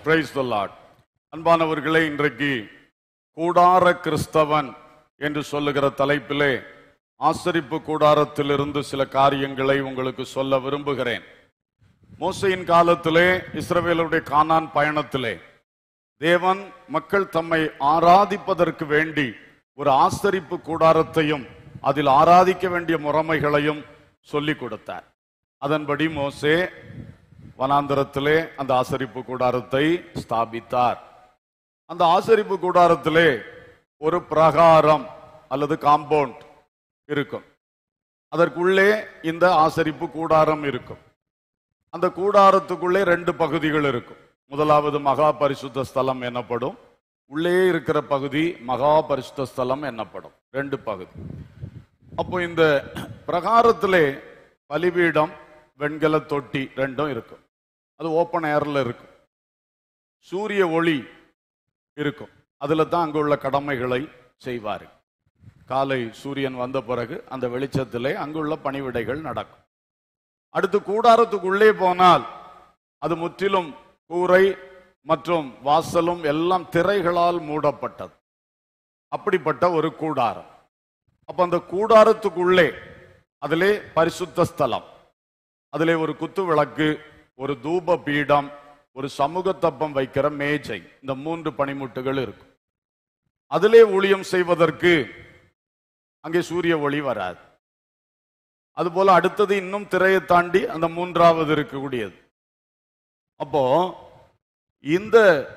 Price the Lord. அன்பானவர்களே, இன்றைக்கு கூடார கிறிஸ்தவன் என்று சொல்லுகிற தலைப்பிலே ஆசரிப்பு கூடாரத்திலிருந்து சில காரியங்களை உங்களுக்கு சொல்ல விரும்புகிறேன். மோசேயின் காலத்திலே, இஸ்ரவேலுடைய கானான் பயணத்திலே தேவன் மக்கள் தம்மை ஆராதிப்பதற்கு வேண்டி ஒரு ஆசரிப்பு கூடாரத்தையும் அதில் ஆராதிக்க வேண்டிய முறைமைகளையும் சொல்லிக் கொடுத்தார். அதன்படி மோசே வனாந்தரத்திலே அந்த ஆசரிப்பு கூடாரத்தை ஸ்தாபித்தார். அந்த ஆசரிப்பு கூடாரத்திலே ஒரு பிரகாரம் அல்லது காம்பவுண்ட் இருக்கும். அதற்குள்ளே இந்த ஆசரிப்பு கூடாரம் இருக்கும். அந்த கூடாரத்துக்குள்ளே 2 பகுதிகள் இருக்கும். முதலாவது மகா பரிசுத்த ஸ்தலம் எனப்படும். உள்ளே இருக்கிற பகுதி மகா பரிசுத்த ஸ்தலம் எனப்படும். 2 பகுதி. அப்போ இந்த பிரகாரத்திலே பலிபீடம், வெண்கல தொட்டி 2 இருக்கும். அது ஓப்பன் ஏர்ல இருக்கும். சூரிய ஒளி இருக்கும். அதுல தான் அங்கு உள்ள கடமைகளை செய்வார். காலை சூரியன் வந்த பிறகு அந்த வெளிச்சத்திலே அங்குள்ள பணிவிடைகள் நடக்கும். அடுத்து கூடாரத்துக்குள்ளே போனால் அது முற்றிலும் கூரை மற்றும் வாசலும் எல்லாம் திரைகளால் மூடப்பட்டது. அப்படிப்பட்ட ஒரு கூடாரம். அப்ப அந்த கூடாரத்துக்குள்ளே அதிலே பரிசுத்த ஸ்தலம், அதிலே ஒரு குத்து விளக்கு, ஒரு தூப பீடம், ஒரு சமூக தப்பம் வைக்கிற மேஜை, இந்த 3 பணிமுட்டுகள் இருக்கும். அதிலே ஊழியம் செய்வதற்கு அங்கே சூரிய ஒளி வராது. அதுபோல அடுத்தது இன்னும் திரையை தாண்டி அந்த 3வது இருக்கக்கூடியது. அப்போ இந்த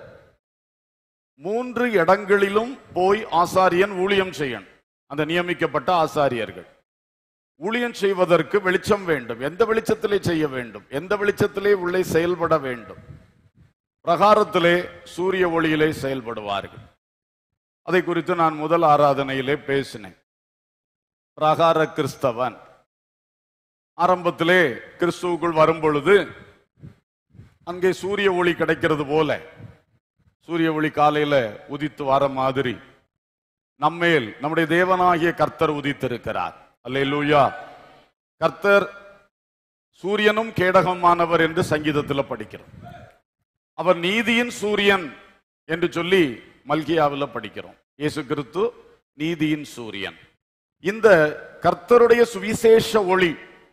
3 இடங்களிலும் போய் ஆசாரியன் ஊழியம் செய்யணும். அந்த நியமிக்கப்பட்ட ஆசாரியர்கள் ஊழியம் செய்வதற்கு வெளிச்சம் வேண்டும். எந்த வெளிச்சத்திலே செய்ய வேண்டும்? எந்த வெளிச்சத்திலே உள்ளே செயல்பட வேண்டும்? பிரகாரத்திலே சூரிய ஒளியிலே செயல்படுவார்கள். அதை குறித்து நான் முதல் ஆராதனையிலே பேசினேன். பிரகார கிறிஸ்தவன் ஆரம்பத்திலே கிறிஸ்துவுக்குள் வரும் பொழுது அங்கே சூரிய ஒளி கிடைக்கிறது போல, சூரிய ஒளி காலையில உதித்து வர மாதிரி நம்மேல் நம்முடைய தேவனாகிய கர்த்தர் உதித்திருக்கிறார். அல்லேலூயா. கர்த்தர் சூரியனும் கேடகமானவர் என்று சங்கீதத்தில் படிக்கிறோம். அவர் நீதியின் சூரியன் என்று சொல்லி மல்கியாவில் படிக்கிறோம். இயேசு கிறிஸ்து நீதியின் சூரியன். இந்த கர்த்தருடைய சுவிசேஷ ஒளி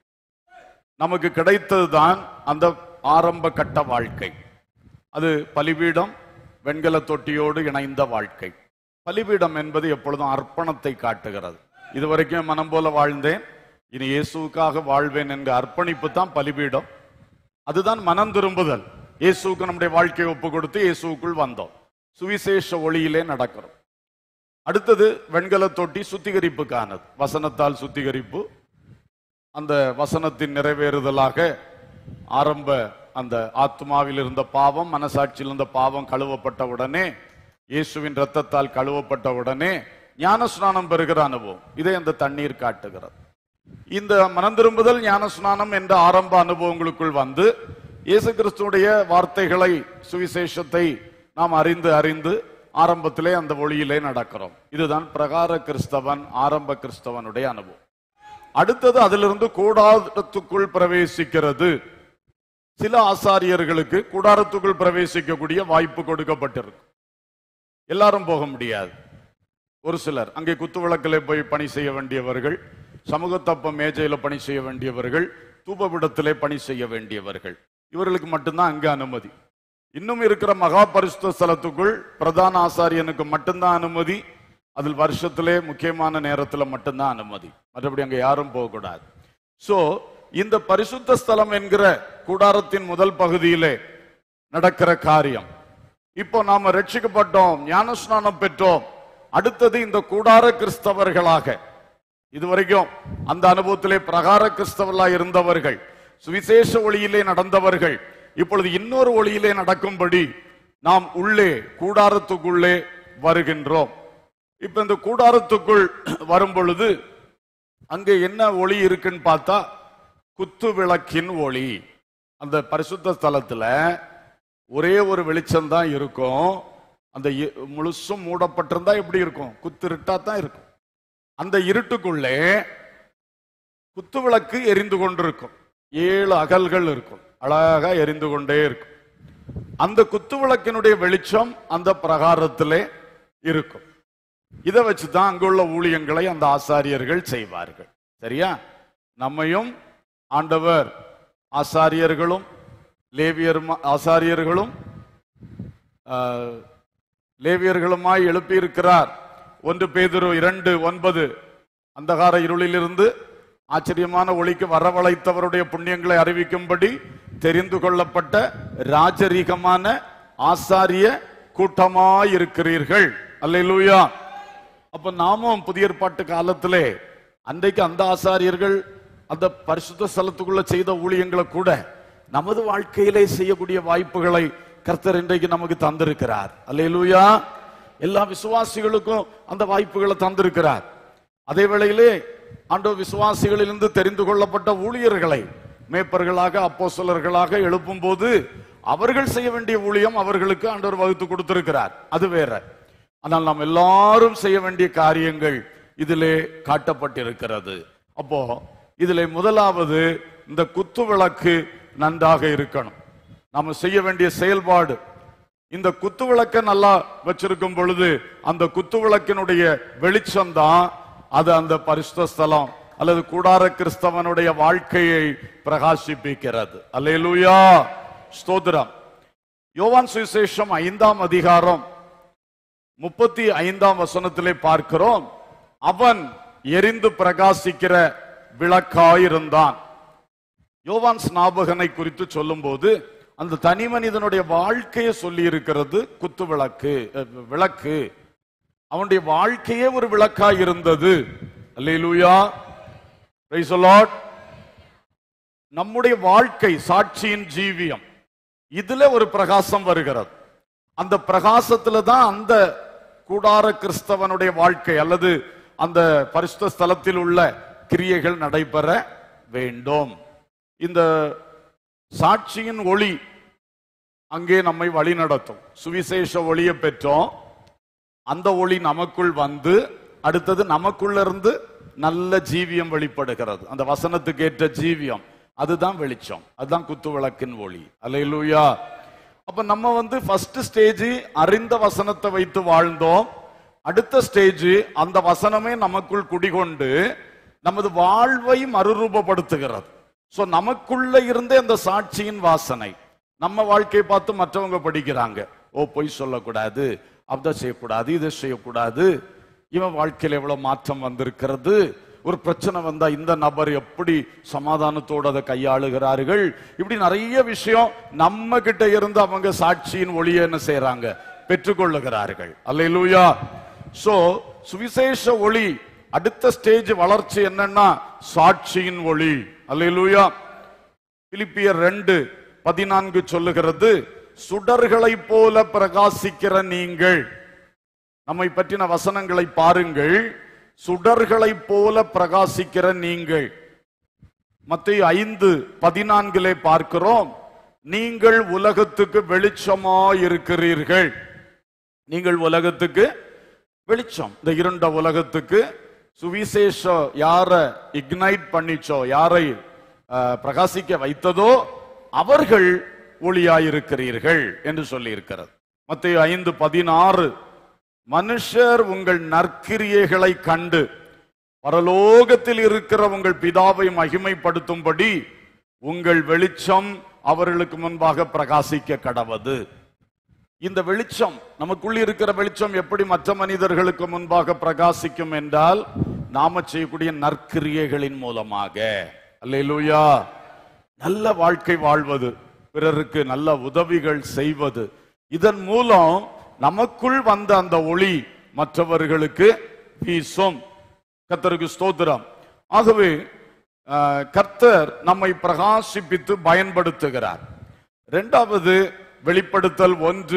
நமக்கு கிடைத்ததுதான் அந்த ஆரம்ப கட்ட வாழ்க்கை. அது பலிபீடம், வெண்கல தொட்டியோடு இணைந்த வாழ்க்கை. பலிபீடம் என்பது எப்பொழுதும் அர்ப்பணத்தை காட்டுகிறது. இதுவரைக்கும் மனம் போல வாழ்ந்தேன், இனி இயேசுவுக்காக வாழ்வேன் என்கிற அர்ப்பணிப்பு தான் பலிபீடம். அதுதான் மனம் திரும்புதல். இயேசுவுக்கு நம்முடைய வாழ்க்கையை ஒப்பு கொடுத்து இயேசுவுக்குள் வந்தோம். சுவிசேஷ ஒளியிலே நடக்கிறோம். அடுத்தது வெண்கல தொட்டி சுத்திகரிப்புக்கானது. வசனத்தால் சுத்திகரிப்பு. அந்த வசனத்தின் நிறைவேறுதலாக ஆரம்ப அந்த ஆத்மாவில் இருந்த பாவம், மனசாட்சியில் இருந்த பாவம் கழுவப்பட்ட உடனே, இயேசுவின் இரத்தத்தால் கழுவப்பட்ட உடனே ஞானஸ்நானம் பெறுகிற அனுபவம். இதை அந்த தண்ணீர் காட்டுகிறது. இந்த மனம் திரும்புதல், ஞானஸ்நானம் என்ற ஆரம்ப அனுபவங்களுக்குள் வந்து இயேசு கிறிஸ்துடைய வார்த்தைகளை, சுவிசேஷத்தை நாம் அறிந்து ஆரம்பத்திலே அந்த ஒளியிலே நடக்கிறோம். இதுதான் பிரகார கிறிஸ்தவன், ஆரம்ப கிறிஸ்தவனுடைய அனுபவம். அடுத்தது அதிலிருந்து கூடாரத்துக்குள் பிரவேசிக்கிறது. சில ஆசாரியர்களுக்கு கூடாரத்துக்குள் பிரவேசிக்கக்கூடிய வாய்ப்பு கொடுக்கப்பட்டிருக்கு. எல்லாரும் போக முடியாது. ஒரு சிலர் அங்கே குத்து விளக்கிலே போய் பணி செய்ய வேண்டியவர்கள், சமூகத்தப்ப மேஜையில பணி செய்ய வேண்டியவர்கள், தூபபீடத்திலே பணி செய்ய வேண்டியவர்கள், இவர்களுக்கு மட்டும்தான் அங்கே அனுமதி. இன்னும் இருக்கிற மகா பரிசுத்த ஸ்தலத்துக்குள் பிரதான ஆசாரியனுக்கு மட்டும்தான் அனுமதி. அதில் வருஷத்திலே முக்கியமான நேரத்தில் மட்டும்தான் அனுமதி. மற்றபடி அங்கே யாரும் போகக்கூடாது. சோ இந்த பரிசுத்த ஸ்தலம் என்கிற கூடாரத்தின் முதல் பகுதியிலே நடக்கிற காரியம். இப்போ நாம ரட்சிக்கப்பட்டோம், ஞானஸ்நானம் பெற்றோம். அடுத்தது இந்த கூடார கிறிஸ்தவர்களாக, இதுவரைக்கும் அந்த அனுபவத்திலே பிரகார கிறிஸ்தவர்களாக இருந்தவர்கள், சுவிசேஷ ஒளியிலே நடந்தவர்கள், இப்பொழுது இன்னொரு ஒளியிலே நடக்கும்படி நாம் உள்ளே கூடாரத்துக்குள்ளே வருகின்றோம். இப்ப இந்த கூடாரத்துக்குள் வரும் பொழுது அங்கே என்ன ஒளி இருக்குன்னு பார்த்தா, குத்து விளக்கின் ஒளி. அந்த பரிசுத்த ஸ்தலத்துல ஒரே ஒரு வெளிச்சம் தான் இருக்கும். அந்த முழுசும் மூடப்பட்டிருந்தா எப்படி இருக்கும்? குத்திருட்டா தான் இருக்கும். அந்த இருட்டுக்குள்ளே குத்து விளக்கு எரிந்து கொண்டிருக்கும். 7 அகல்கள் இருக்கும். அழகா எரிந்து கொண்டே இருக்கும். அந்த குத்துவிளக்கினுடைய வெளிச்சம் அந்த பிரகாரத்திலே இருக்கும். இதை வச்சுதான் அங்குள்ள ஊழியங்களை அந்த ஆசாரியர்கள் செய்வார்கள். சரியா? நம்மையும் ஆண்டவர் ஆசாரியர்களும் லேவியர்களுமாய் எழுப்பி இருக்கிறார். 1 பேதுரு 2:9 அந்தகார இருளிலிருந்து ஆச்சரியமான ஒளிக்கு வரவழைத்தவருடைய புண்ணியங்களை அறிவிக்கும்படி தெரிந்து கொள்ளப்பட்ட ராஜரீகமான ஆசாரிய கூட்டமாயிருக்கிறீர்கள். அல்லேலூயா. அப்ப நாமும் புதிய ஏற்பாட்டு காலத்திலே அன்றைக்கு அந்த ஆசாரியர்கள் அந்த பரிசுத்த ஸ்தலத்துக்குள்ள செய்த ஊழியங்களை கூட நமது வாழ்க்கையிலே செய்யக்கூடிய வாய்ப்புகளை கர்த்தர் இன்றைக்கு நமக்கு தந்திருக்கிறார். அல்லேலூயா. எல்லா விசுவாசிகளுக்கும் அந்த வாய்ப்புகளை தந்திருக்கிறார். அதே வேளையிலே ஆண்டவர் விசுவாசிகளிலிருந்து தெரிந்து கொள்ளப்பட்ட ஊழியர்களை மேய்ப்பர்களாக அப்போஸ்தலர்களாக எழுப்பும் போது அவர்கள் செய்ய வேண்டிய ஊழியம் அவர்களுக்கு ஆண்டவர் வகுத்து கொடுத்திருக்கிறார். அது வேற. ஆனால் நாம் எல்லாரும் செய்ய வேண்டிய காரியங்கள் இதிலே காட்டப்பட்டிருக்கிறது. அப்போ இதிலே முதலாவது இந்த குத்து விளக்கு நன்றாக இருக்கணும். நாம செய்ய வேண்டிய செயல்பாடு, இந்த குத்து விளக்க நல்லா வச்சிருக்கும் பொழுது அந்த குத்து விளக்கினுடைய வெளிச்சம் தான் அது அந்த பரிசுத்த ஸ்தலம் அல்லது கூடார கிறிஸ்தவனுடைய வாழ்க்கையை பிரகாசிப்பிக்கிறது. அல்லேலூயா. ஸ்தோத்திரம். யோவான் சுவிசேஷம் 5ஆம் அதிகாரம் 35ஆம் வசனத்திலே பார்க்கிறோம், அவன் எரிந்து பிரகாசிக்கிற விளக்காயிருந்தான். யோவான் ஸ்நாபகனை குறித்து சொல்லும் போது அந்த தனி மனிதனுடைய வாழ்க்கையை சொல்லி இருக்கிறது குத்து விளக்கு. அவனுடைய வாழ்க்கையே ஒரு விளக்காய் இருந்தது. அல்லேலூயா. Praise the lord. நம்முடைய வாழ்க்கை சாட்சியின் ஜீவியம், இதுல ஒரு பிரகாசம் வருகிறது. அந்த பிரகாசத்துல தான் அந்த கூடார கிறிஸ்தவனுடைய வாழ்க்கை அல்லது அந்த பரிசுத்த ஸ்தலத்தில் உள்ள கிரியைகள் நடைபெற வேண்டும். இந்த சாட்சியின் ஒளி அங்கே நம்மை வழி நடத்தும். சுவிசேஷ ஒளியை பெற்றோம், அந்த ஒளி நமக்குள் வந்து அடுத்தது நமக்குள்ள இருந்து நல்ல ஜீவியம் வெளிப்படுகிறது. அந்த வசனத்துக்கு ஏற்ற ஜீவியம், அதுதான் வெளிச்சம், அதுதான் குத்து விளக்கின் ஒளி. அல்லேலூயா. அப்ப நம்ம ஃபர்ஸ்ட் ஸ்டேஜ் அறிந்த வசனத்தை வைத்து வாழ்ந்தோம். அடுத்த ஸ்டேஜ் அந்த வசனமே நமக்குள் குடிகொண்டு நமது வாழ்வை மறுரூபப்படுத்துகிறது. சோ நமக்குள்ள இருந்தே அந்த சாட்சியின் வாசனை நம்ம வாழ்க்கையை பார்த்து மற்றவங்க படிக்கிறாங்க. ஓ, பொய் சொல்லக்கூடாது, அதை செய்யக்கூடாது, இதை செய்யக்கூடாது, இவன் வாழ்க்கையில் எவ்வளவு மாற்றம் வந்திருக்கிறது, ஒரு பிரச்சனை வந்தா இந்த நபர் எப்படி சமாதானத்தோடு அதை கையாளுகிறார்கள், இப்படி நிறைய விஷயம் நம்ம கிட்ட இருந்து அவங்க சாட்சியின் ஒளியை என்ன செய்யறாங்க, பெற்றுக்கொள்ளுகிறார்கள். அல்லேலூயா. சோ சுவிசேஷ ஒளி அடுத்த ஸ்டேஜ் வளர்ச்சி என்னன்னா சாட்சியின் ஒளி. அல்லேலூயா. பிலிப்பியர் 2:14 சொல்லுகிறது, சுடர்களை போல பிரகாசிக்கிற நீங்கள். நம்மை பற்றின வசனங்களை பாருங்கள். சுடர்களை போல பிரகாசிக்கிற நீங்கள். மத்தேயு 5:14 பார்க்கிறோம், நீங்கள் உலகத்துக்கு வெளிச்சமாயிருக்கிறீர்கள். நீங்கள் உலகத்துக்கு வெளிச்சம். இந்த இருண்ட உலகத்துக்கு சுவிசேஷம் யாரை இக்னைட் பண்ணிச்சோ, யாரை பிரகாசிக்க வைத்ததோ அவர்கள் ஒளியாயிருக்கிறீர்கள் என்று சொல்லி இருக்கிறது. மத்தேயு 5:16, மனுஷர் உங்கள் நற்கிரியைகளை கண்டு பரலோகத்தில் இருக்கிற உங்கள் பிதாவை மகிமைப்படுத்தும்படி உங்கள் வெளிச்சம் அவர்களுக்கு முன்பாக பிரகாசிக்க கடவது. இந்த வெளிச்சம், நமக்குள்ள இருக்கிற வெளிச்சம் எப்படி மற்ற மனிதர்களுக்கு முன்பாக பிரகாசிக்கும் என்றால் நாம செய்யக்கூடிய நற்கிரியைகளின் மூலமாக. அல்லேலூயா. நல்ல வாழ்க்கை வாழ்வது, பிறருக்கு நல்ல உதவிகள் செய்வது, இதன் மூலம் நமக்குள் வந்த அந்த ஒளி மற்றவர்களுக்கு வீசும். கர்த்தருக்கு ஸ்தோத்திரம். ஆகவே கர்த்தர் நம்மை பிரகாசிப்பித்து பயன்படுத்துகிறார். இரண்டாவது வெளிப்படுத்தல்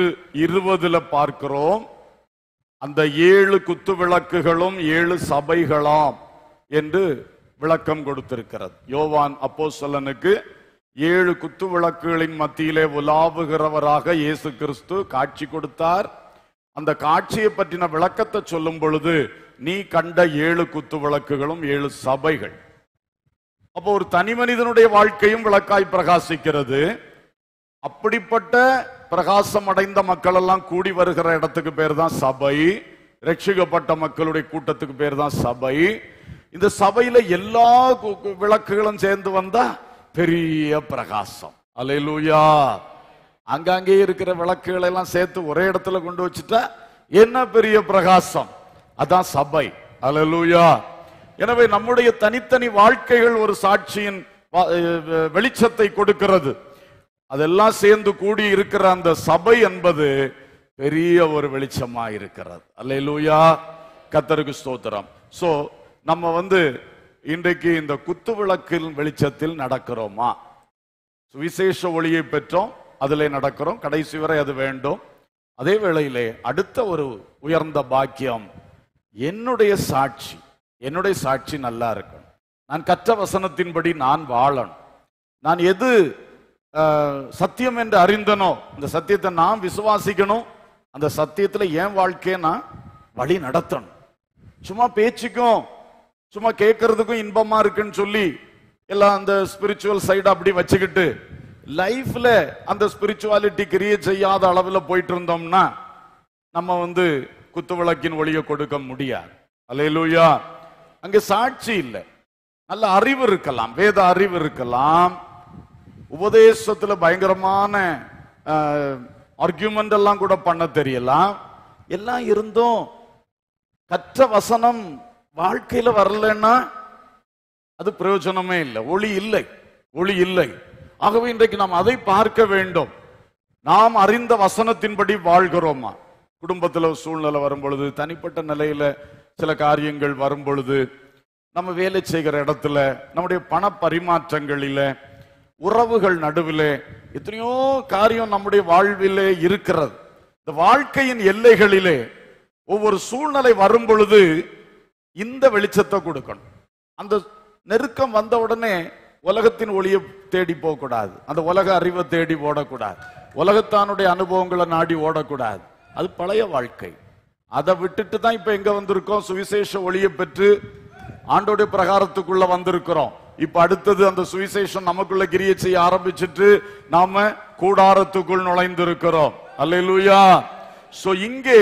1:20 பார்க்கிறோம், அந்த 7 குத்து விளக்குகளும் 7 சபைகளாம் என்று விளக்கம் கொடுத்திருக்கிறது. யோவான் அப்போஸ்தலனுக்கு 7 குத்து விளக்குகளின் மத்தியிலே உலாவுகிறவராக இயேசு கிறிஸ்து காட்சி கொடுத்தார். அந்த காட்சியை பற்றின விளக்கத்தை சொல்லும் பொழுது, நீ கண்ட 7 குத்து விளக்குகளும் 7 சபைகள். அப்போ ஒரு தனி மனிதனுடைய வாழ்க்கையும் விளக்காய் பிரகாசிக்கிறது. அப்படிப்பட்ட பிரகாசம் அடைந்த மக்கள் எல்லாம் கூடி வருகிற இடத்துக்கு பேர் தான் சபை. ரட்சிக்கப்பட்ட மக்களுடைய கூட்டத்துக்கு பேர் தான் சபை. இந்த சபையில எல்லா விளக்குகளும் சேர்ந்து வந்தா பெரிய பிரகாசம். அல்லேலூயா. அங்கங்கே இருக்கிற விளக்குகளை எல்லாம் சேர்த்து ஒரே இடத்துல கொண்டு வச்சுட்டா என்ன பெரிய பிரகாசம். அதான் சபை. அல்லேலூயா. எனவே நம்முடைய தனித்தனி வாழ்க்கைகள் ஒரு சாட்சியின் வெளிச்சத்தை கொடுக்கிறது. அதெல்லாம் சேர்ந்து கூடி இருக்கிற அந்த சபை என்பது பெரிய ஒரு வெளிச்சமா இருக்கிறது. அல்லேலூயா. கர்த்தருக்கு ஸ்தோத்திரம். சோ நம்ம இன்றைக்கு இந்த குத்து விளக்கின் வெளிச்சத்தில் நடக்கிறோமா? சுவிசேஷ ஒளியை பெற்றோம், அதிலே நடக்கிறோம், கடைசி வரை அது வேண்டும். அதே வேளையிலே அடுத்த ஒரு உயர்ந்த பாக்கியம், என்னுடைய சாட்சி நல்லா இருக்கணும். நான் கற்ற வசனத்தின்படி நான் வாழணும். நான் எது சத்தியம் என்று அறிந்தனோ அந்த சத்தியத்தை நான் விசுவாசிக்கணும். அந்த சத்தியத்துல என் வாழ்க்கையை நான் வழி நடத்தணும். சும்மா பேச்சுக்கும் சும்மா கேட்கறதுக்கும் இன்பமா இருக்குன்னு சொல்லி எல்லாம் அந்த ஸ்பிரிச்சுவல் சைடு அப்படி வச்சுக்கிட்டு லைஃப்ல அந்த ஸ்பிரிச்சுவாலிட்டி கிரியேட் செய்யாத அளவில் போயிட்டு இருந்தோம்னா நம்ம குத்து விளக்கின் ஒளியை கொடுக்க முடியாது. அல்லேலூயா. அங்க சாட்சி இல்லை. நல்ல அறிவு இருக்கலாம், வேத அறிவு இருக்கலாம், உபதேசத்துல பயங்கரமான ஆர்கியூமெண்ட் எல்லாம் கூட பண்ண தெரியலாம். எல்லாம் இருந்தும் கற்ற வசனம் வாழ்க்கையில வரலன்னா அது பிரயோஜனமே இல்லை. ஒளி இல்லை. ஆகவே இன்றைக்கு நாம் அதை பார்க்க வேண்டும். நாம் அறிந்த வசனத்தின்படி வாழ்கிறோமா? குடும்பத்துல சூழ்நிலை வரும் பொழுது, தனிப்பட்ட நிலையில சில காரியங்கள் வரும் பொழுது, நம்ம வேலை செய்கிற இடத்துல, நம்முடைய பண பரிமாற்றங்களில, உறவுகள் நடுவிலே எத்தனையோ காரியம் நம்முடைய வாழ்விலே இருக்கிறது. இந்த வாழ்க்கையின் எல்லைகளிலே ஒவ்வொரு சூழ்நிலை வரும் பொழுது இந்த வெளிச்சத்தை கொடுக்கணும். அந்த நெருக்கம் வந்த உடனே உலகத்தின் ஒளியை தேடி போகக்கூடாது, அந்த உலக அறிவை தேடி ஓடக்கூடாது, உலகத்தானுடைய அனுபவங்களை நாடி ஓடக்கூடாது. அது பழைய வாழ்க்கை. அதை விட்டுட்டு தான் இப்ப எங்க வந்திருக்கோம்? சுவிசேஷ ஒளியை பெற்று ஆண்டோடைய பிரகாரத்துக்குள்ள வந்திருக்கிறோம். இப்ப அடுத்தது அந்த சுவிசேஷம் நமக்குள்ள கிரியை செய்ய ஆரம்பிச்சுட்டு நாம கூடாரத்துக்குள் நுழைந்திருக்கிறோம். அல்லேலூயா. சோ இங்கே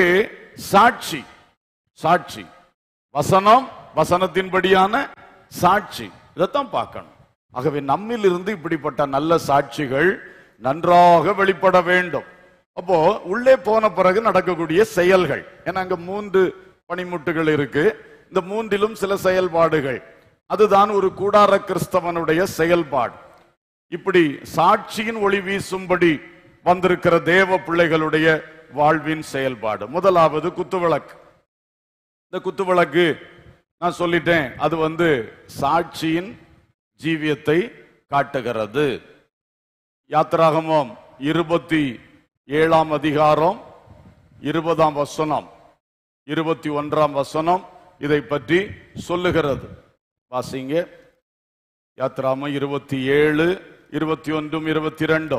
சாட்சி வசனத்தின்படியான சாட்சி, இதைத்தான் பார்க்கணும். ஆகவே நம்மில் இருந்து இப்படிப்பட்ட நல்ல சாட்சிகள் நன்றாக வெளிப்பட வேண்டும். அப்போ உள்ளே போன பிறகு நடக்கக்கூடிய செயல்கள், ஏன்னா அங்க 3 பணிமுட்டுகள் இருக்கு. இந்த 3லும் சில செயல்பாடுகள், அதுதான் ஒரு கூடார கிறிஸ்தவனுடைய செயல்பாடு. இப்படி சாட்சியின் ஒளி வீசும்படி வந்திருக்கிற தேவ பிள்ளைகளுடைய வாழ்வின் செயல்பாடு. முதலாவது குத்துவிளக்கு. இந்த குத்துவிளக்கு நான் சொல்லிட்டேன், அது சாட்சியின் ஜீவியத்தை காட்டுகிறது. யாத்திராகமம் 27ஆம் அதிகாரம் 20ஆம் வசனம் 21ஆம் வசனம் இதை பற்றி சொல்லுகிறது. வாசிங்க. யாத்திராகமம் 27, 21, 22.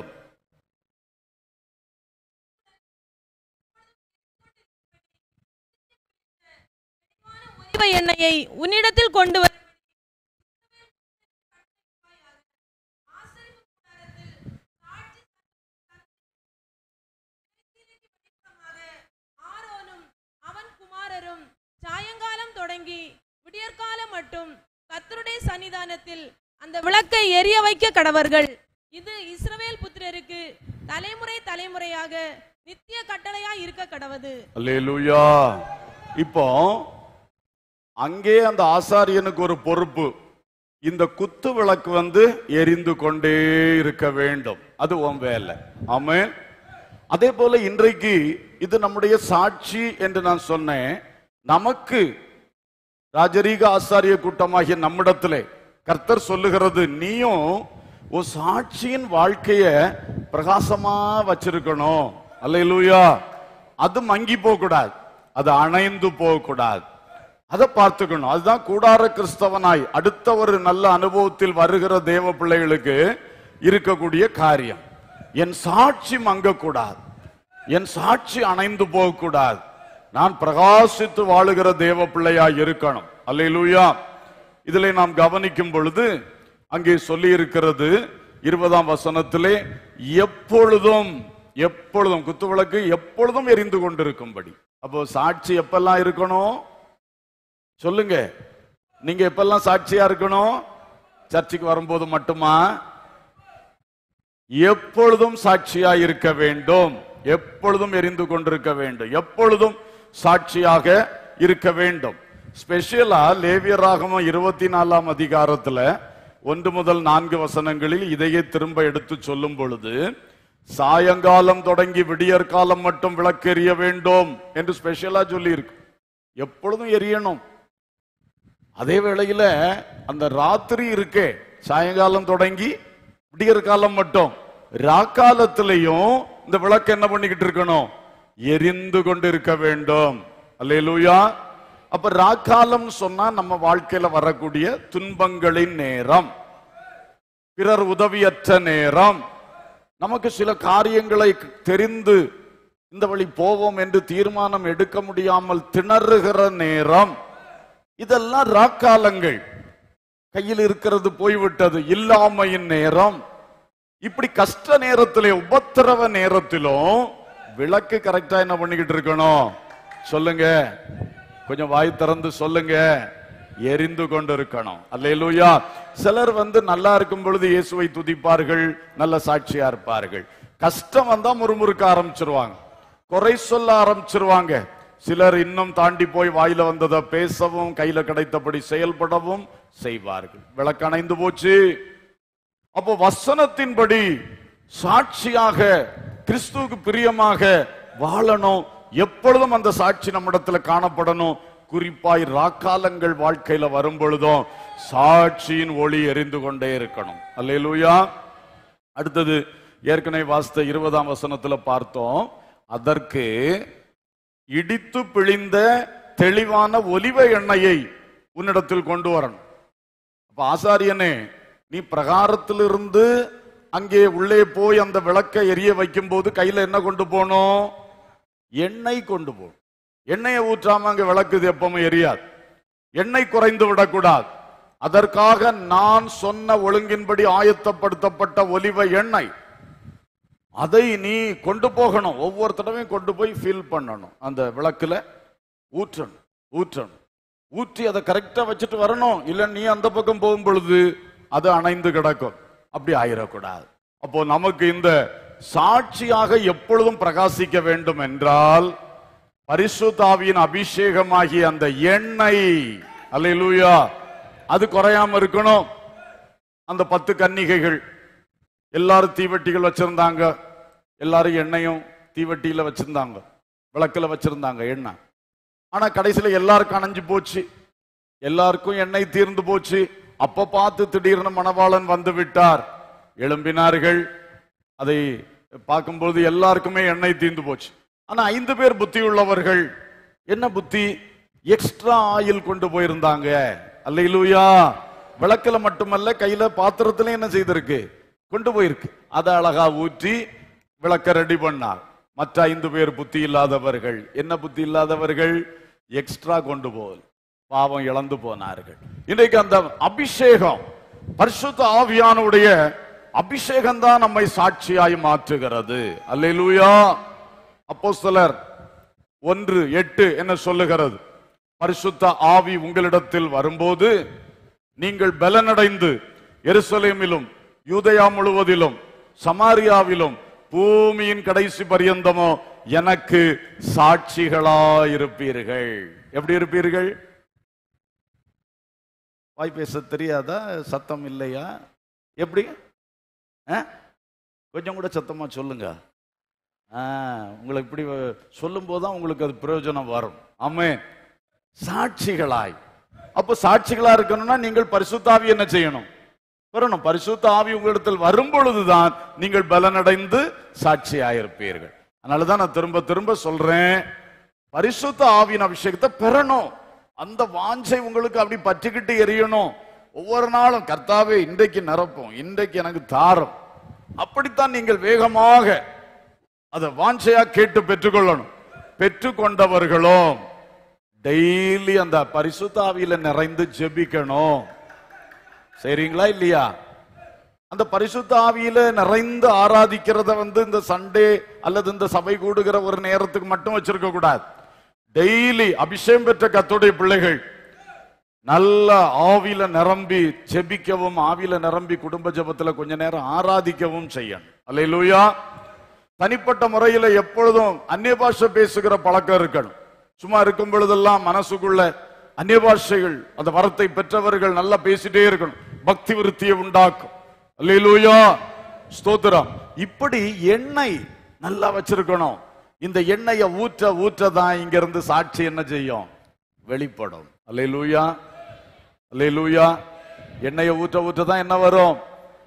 எண்ணெயை உன்னிடத்தில் கொண்டு வர ஆரோனும் அவன் குமாரரும் சாயங்காலம் தொடங்கி விடியற்காலம் மட்டும் கர்த்தருடைய சன்னிதானத்தில் அந்த விளக்கை எரிய வைக்க கடவர்கள். இது இஸ்ரவேல் புத்திரருக்கு தலைமுறை தலைமுறையாக நித்திய கட்டளையாய் இருக்க கடவது. அல்லேலூயா. இப்போ அங்கே அந்த ஆசாரியனுக்கு ஒரு பொறுப்பு, இந்த குத்து விளக்கு எரிந்து கொண்டே இருக்க வேண்டும். அது உன் வேலை. ஆமென். அதே போல இன்றைக்கு இது நம்முடைய சாட்சி என்று நான் சொன்னேன். நமக்கு ராஜரீக ஆசாரிய கூட்டமாகிய நம்மிடத்திலே கர்த்தர் சொல்லுகிறது, நீயும் ஒரு சாட்சியின் வாழ்க்கைய பிரகாசமா வச்சிருக்கணும். அல்லேலூயா. அது மங்கி போக கூடாது, அது அணைந்து போக கூடாது. அதை பார்த்துக்கணும். அதுதான் கூடார கிறிஸ்தவனாய் அடுத்த ஒரு நல்ல அனுபவத்தில் வருகிற தேவ பிள்ளைகளுக்கு இருக்கக்கூடிய காரியம். என் சாட்சி மங்கக்கூடாது, என் சாட்சி அணைந்து போகக்கூடாது, நான் பிரகாசித்து வாழுகிற தேவ பிள்ளையாய் இருக்கணும். அல்லேலூயா. இதிலே நாம் கவனிக்கும் பொழுது அங்கே சொல்லி இருக்கிறது 20ஆம் வசனத்திலே, எப்பொழுதும் எப்பொழுதும் குத்து விளக்கு எப்பொழுதும் எரிந்து கொண்டிருக்கும்படி. அப்போ சாட்சி எப்பெல்லாம் இருக்கணும் சொல்லுங்க? நீங்க எப்பெல்லாம் சாட்சியா இருக்கணும்? சர்ச்சுக்கு வரும்போது மட்டுமா? எப்பொழுதும் சாட்சியா இருக்க வேண்டும், எப்பொழுதும் எரிந்து கொண்டிருக்க வேண்டும், எப்பொழுதும் சாட்சியாக இருக்க வேண்டும். ஸ்பெஷலா லேவியராகமம் 24ஆம் அதிகாரத்துல 1 முதல் 4 வசனங்களில் இதையே திரும்ப எடுத்து சொல்லும் பொழுது, சாயங்காலம் தொடங்கி விடியற் காலம் மட்டும் விளக்கு எரிய வேண்டும் என்று ஸ்பெஷலா சொல்லி இருக்கு. எப்பொழுதும் எரியணும். அதே வேளையில அந்த ராத்திரி இருக்கே, சாயங்காலம் தொடங்கி விடியற் காலம் மட்டும், ராக்காலத்திலையும் இந்த விளக்கு என்ன பண்ணிக்கிட்டு இருக்கணும்? எரிந்து கொண்டு இருக்க வேண்டும். அல்லேலூயா. அப்ப ராக்காலம் சொன்னா நம்ம வாழ்க்கையில வரக்கூடிய துன்பங்களின் நேரம், பிறர் உதவியற்ற நேரம், நமக்கு சில காரியங்களை தெரிந்து இந்த வழி போவோம் என்று தீர்மானம் எடுக்க முடியாமல் திணறுகிற நேரம், இதெல்லாம் ராக்காலங்கள். கையில் இருக்கிறது போய்விட்டது, இல்லாமையின் நேரம். இப்படி கஷ்ட நேரத்திலே, உபத்திரவ நேரத்திலும் விளக்கு கரெக்டா என்ன பண்ணிக்கிட்டு இருக்கணும் சொல்லுங்க? கொஞ்சம் வாய் திறந்து சொல்லுங்க. எரிந்து கொண்டு இருக்கணும். அல்லேலூயா. சிலர் நல்லா இருக்கும் பொழுது இயேசுவை துதிப்பார்கள், நல்ல சாட்சியா இருப்பார்கள். கஷ்டம் வந்தா முறுமுறுக்க ஆரம்பிச்சிருவாங்க, குறை சொல்ல ஆரம்பிச்சிருவாங்க. சிலர் இன்னும் தாண்டி போய் வாயில வந்ததை பேசவும் கையில கிடைத்தபடி செயல்படவும் செய்வார்கள். விளக்கு அணைந்து போச்சு. அப்போ வசனத்தின்படி சாட்சியாக கிறிஸ்துவுக்கு பிரியமாக வாழணும். எப்பொழுதும் அந்த சாட்சி நம்மிடத்துல காணப்படணும். குறிப்பாய் ராக்காலங்கள் வாழ்க்கையில வரும் பொழுதும் சாட்சியின் ஒளி எரிந்து கொண்டே இருக்கணும். அல்லேலூயா. அடுத்தது ஏற்கனவே வாசித்த 20ஆம் வசனத்துல பார்த்தோம். அதற்கு இடித்து பிழிந்த தெளிவான ஒலிவ எண்ணெயை உன்னிடத்தில் கொண்டு வரணும். அப்ப ஆசாரியனே, நீ பிரகாரத்திலிருந்து அங்கே உள்ளே போய் அந்த விளக்கை எரிய வைக்கும் போது கையில என்ன கொண்டு போகணும்? எண்ணெய் கொண்டு போகணும். எண்ணெயை ஊற்றாம அங்க விளக்கு எப்பவுமே எரியாது. எண்ணெய் குறைந்து விடக்கூடாது. அதற்காக நான் சொன்ன ஒழுங்கின்படி ஆயத்தப்படுத்தப்பட்ட ஒலிவ எண்ணெய், அதை நீ கொண்டு போகணும். ஒவ்வொரு தடவையும் கொண்டு போய் ஃபில் பண்ணணும். அந்த விளக்குல ஊற்றணும். ஊற்றி அதை கரெக்டா வச்சுட்டு வரணும். இல்ல நீ அந்த பக்கம் போகும் பொழுது அது அணைந்து கிடக்கும். அப்படி ஆயிடக்கூடாது. அப்போ நமக்கு இந்த சாட்சியாக எப்பொழுதும் பிரகாசிக்க வேண்டும் என்றால் பரிசுத்த ஆவியின் அபிஷேகமாகிய அந்த எண்ணெய், அல்லேலூயா, அது குறையாம இருக்கணும். அந்த 10 கன்னிகைகள் எல்லாரும் தீவட்டிகள் வச்சிருந்தாங்க. எல்லாரும் எண்ணெயும் தீவட்டியில வச்சிருந்தாங்க, விளக்குல வச்சிருந்தாங்க எண்ணெய். ஆனா கடைசியில எல்லாருக்கும் அணைஞ்சு போச்சு, எல்லாருக்கும் எண்ணெய் தீர்ந்து போச்சு. அப்ப பார்த்து திடீர்னு மணவாளன் வந்து விட்டார். எழும்பினார்கள். அதை பார்க்கும்போது எல்லாருக்குமே எண்ணெய் தீர்ந்து போச்சு. ஆனா 5 பேர் புத்தி உள்ளவர்கள். என்ன புத்தி? எக்ஸ்ட்ரா ஆயில் கொண்டு போயிருந்தாங்க. அல்லேலூயா. விளக்குல மட்டுமல்ல, கையில பாத்திரத்துல என்ன செய்திருக்கு? கொண்டு போயிருக்கு. அதை அழகா ஊற்றி விளக்க ரெடி பண்ணார். மற்ற 5 பேர் புத்தி இல்லாதவர்கள். என்ன புத்தி இல்லாதவர்கள்? எக்ஸ்ட்ரா கொண்டு போல் பாவம் இழந்து போனார்கள். இன்றைக்கு அந்த அபிஷேகம், பரிசுத்த ஆவியானுடைய அபிஷேகம் தான் நம்மை சாட்சியாய் மாற்றுகிறது. அல்லேலூயா. அப்போஸ்தலர் 1:8 என்ன சொல்லுகிறது? பரிசுத்த ஆவி உங்களிடத்தில் வரும்போது நீங்கள் பலனடைந்து எருசலேமிலும் யூதேயா முழுவதிலும் சமாரியாவிலும் பூமியின் கடைசி பரியந்தமோ எனக்கு சாட்சிகளாயிருப்பீர்கள். எப்படி இருப்பீர்கள்? வாய் பேச தெரியாதா? சத்தம் இல்லையா? எப்படி? கொஞ்சம் கூட சத்தமா சொல்லுங்க. உங்களுக்கு இப்படி சொல்லும் போதுதான் உங்களுக்கு அது பிரயோஜனம் வரும். ஆமென். சாட்சிகளாய். அப்ப சாட்சிகளா இருக்கணும்னா நீங்கள் பரிசுத்த ஆவி என்ன செய்யணும்? வரணும். பரிசுத்த ஆவி உங்களிடத்தில் வரும் பொழுதுதான் நீங்கள் பலனடைந்து சாட்சியாயிருப்பீர்கள். அதனாலதான் நான் திரும்ப திரும்ப சொல்றேன், பரிசுத்த ஆவியின் அபிஷேகத்தை பெறணும். அந்த வாஞ்சை உங்களுக்கு அப்படி பற்றிக்கிட்டு எரியணும். ஒவ்வொரு நாளும் கர்த்தாவே இன்றைக்கு நிரப்பும், இன்றைக்கு எனக்கு தாரும். அப்படித்தான் நீங்கள் வேகமாக அதை வாஞ்சையா கேட்டு பெற்றுக்கொள்ளணும். பெற்றுக்கொண்டவர்களும் டெய்லி அந்த பரிசுத்த ஆவியில நிறைந்து ஜெபிக்கணும். சரிங்களா இல்லையா? அந்த பரிசுத்த ஆவியில நிறைந்து ஆராதிக்கிறத இந்த சண்டே அல்லது இந்த சபை கூடுகிற ஒரு நேரத்துக்கு மட்டும் வச்சிருக்க கூடாது. டெய்லி அபிஷேகம் பெற்ற கர்த்தருடைய பிள்ளைகள் நல்ல ஆவியில நிரம்பி ஜெபிக்கவும், ஆவியில நிரம்பி குடும்ப ஜெபத்துல கொஞ்ச நேரம் ஆராதிக்கவும் செய்யணும். அல்லேலூயா. தனிப்பட்ட முறையில எப்பொழுதும் அந்நிய பாஷை பேசுகிற பழக்கம் இருக்கணும். சும்மா இருக்கும் பொழுதெல்லாம் மனசுக்குள்ள அந்நிய பாஷைகள், அந்த வரத்தை பெற்றவர்கள் நல்லா பேசிட்டே இருக்கணும். பக்தி விருத்தியை உண்டாக்கும். அல்லேலூயா, ஸ்தோத்திரம். இப்படி எண்ணெய் நல்லா வச்சிருக்கணும். இந்த எண்ணெயை ஊற்ற ஊற்றதான் இங்க இருந்து சாட்சி என்ன செய்யும்? வெளிப்படும். அல்லேலூயா, அல்லேலூயா. எண்ணெயை ஊற்ற ஊற்றதான் என்ன வரும்?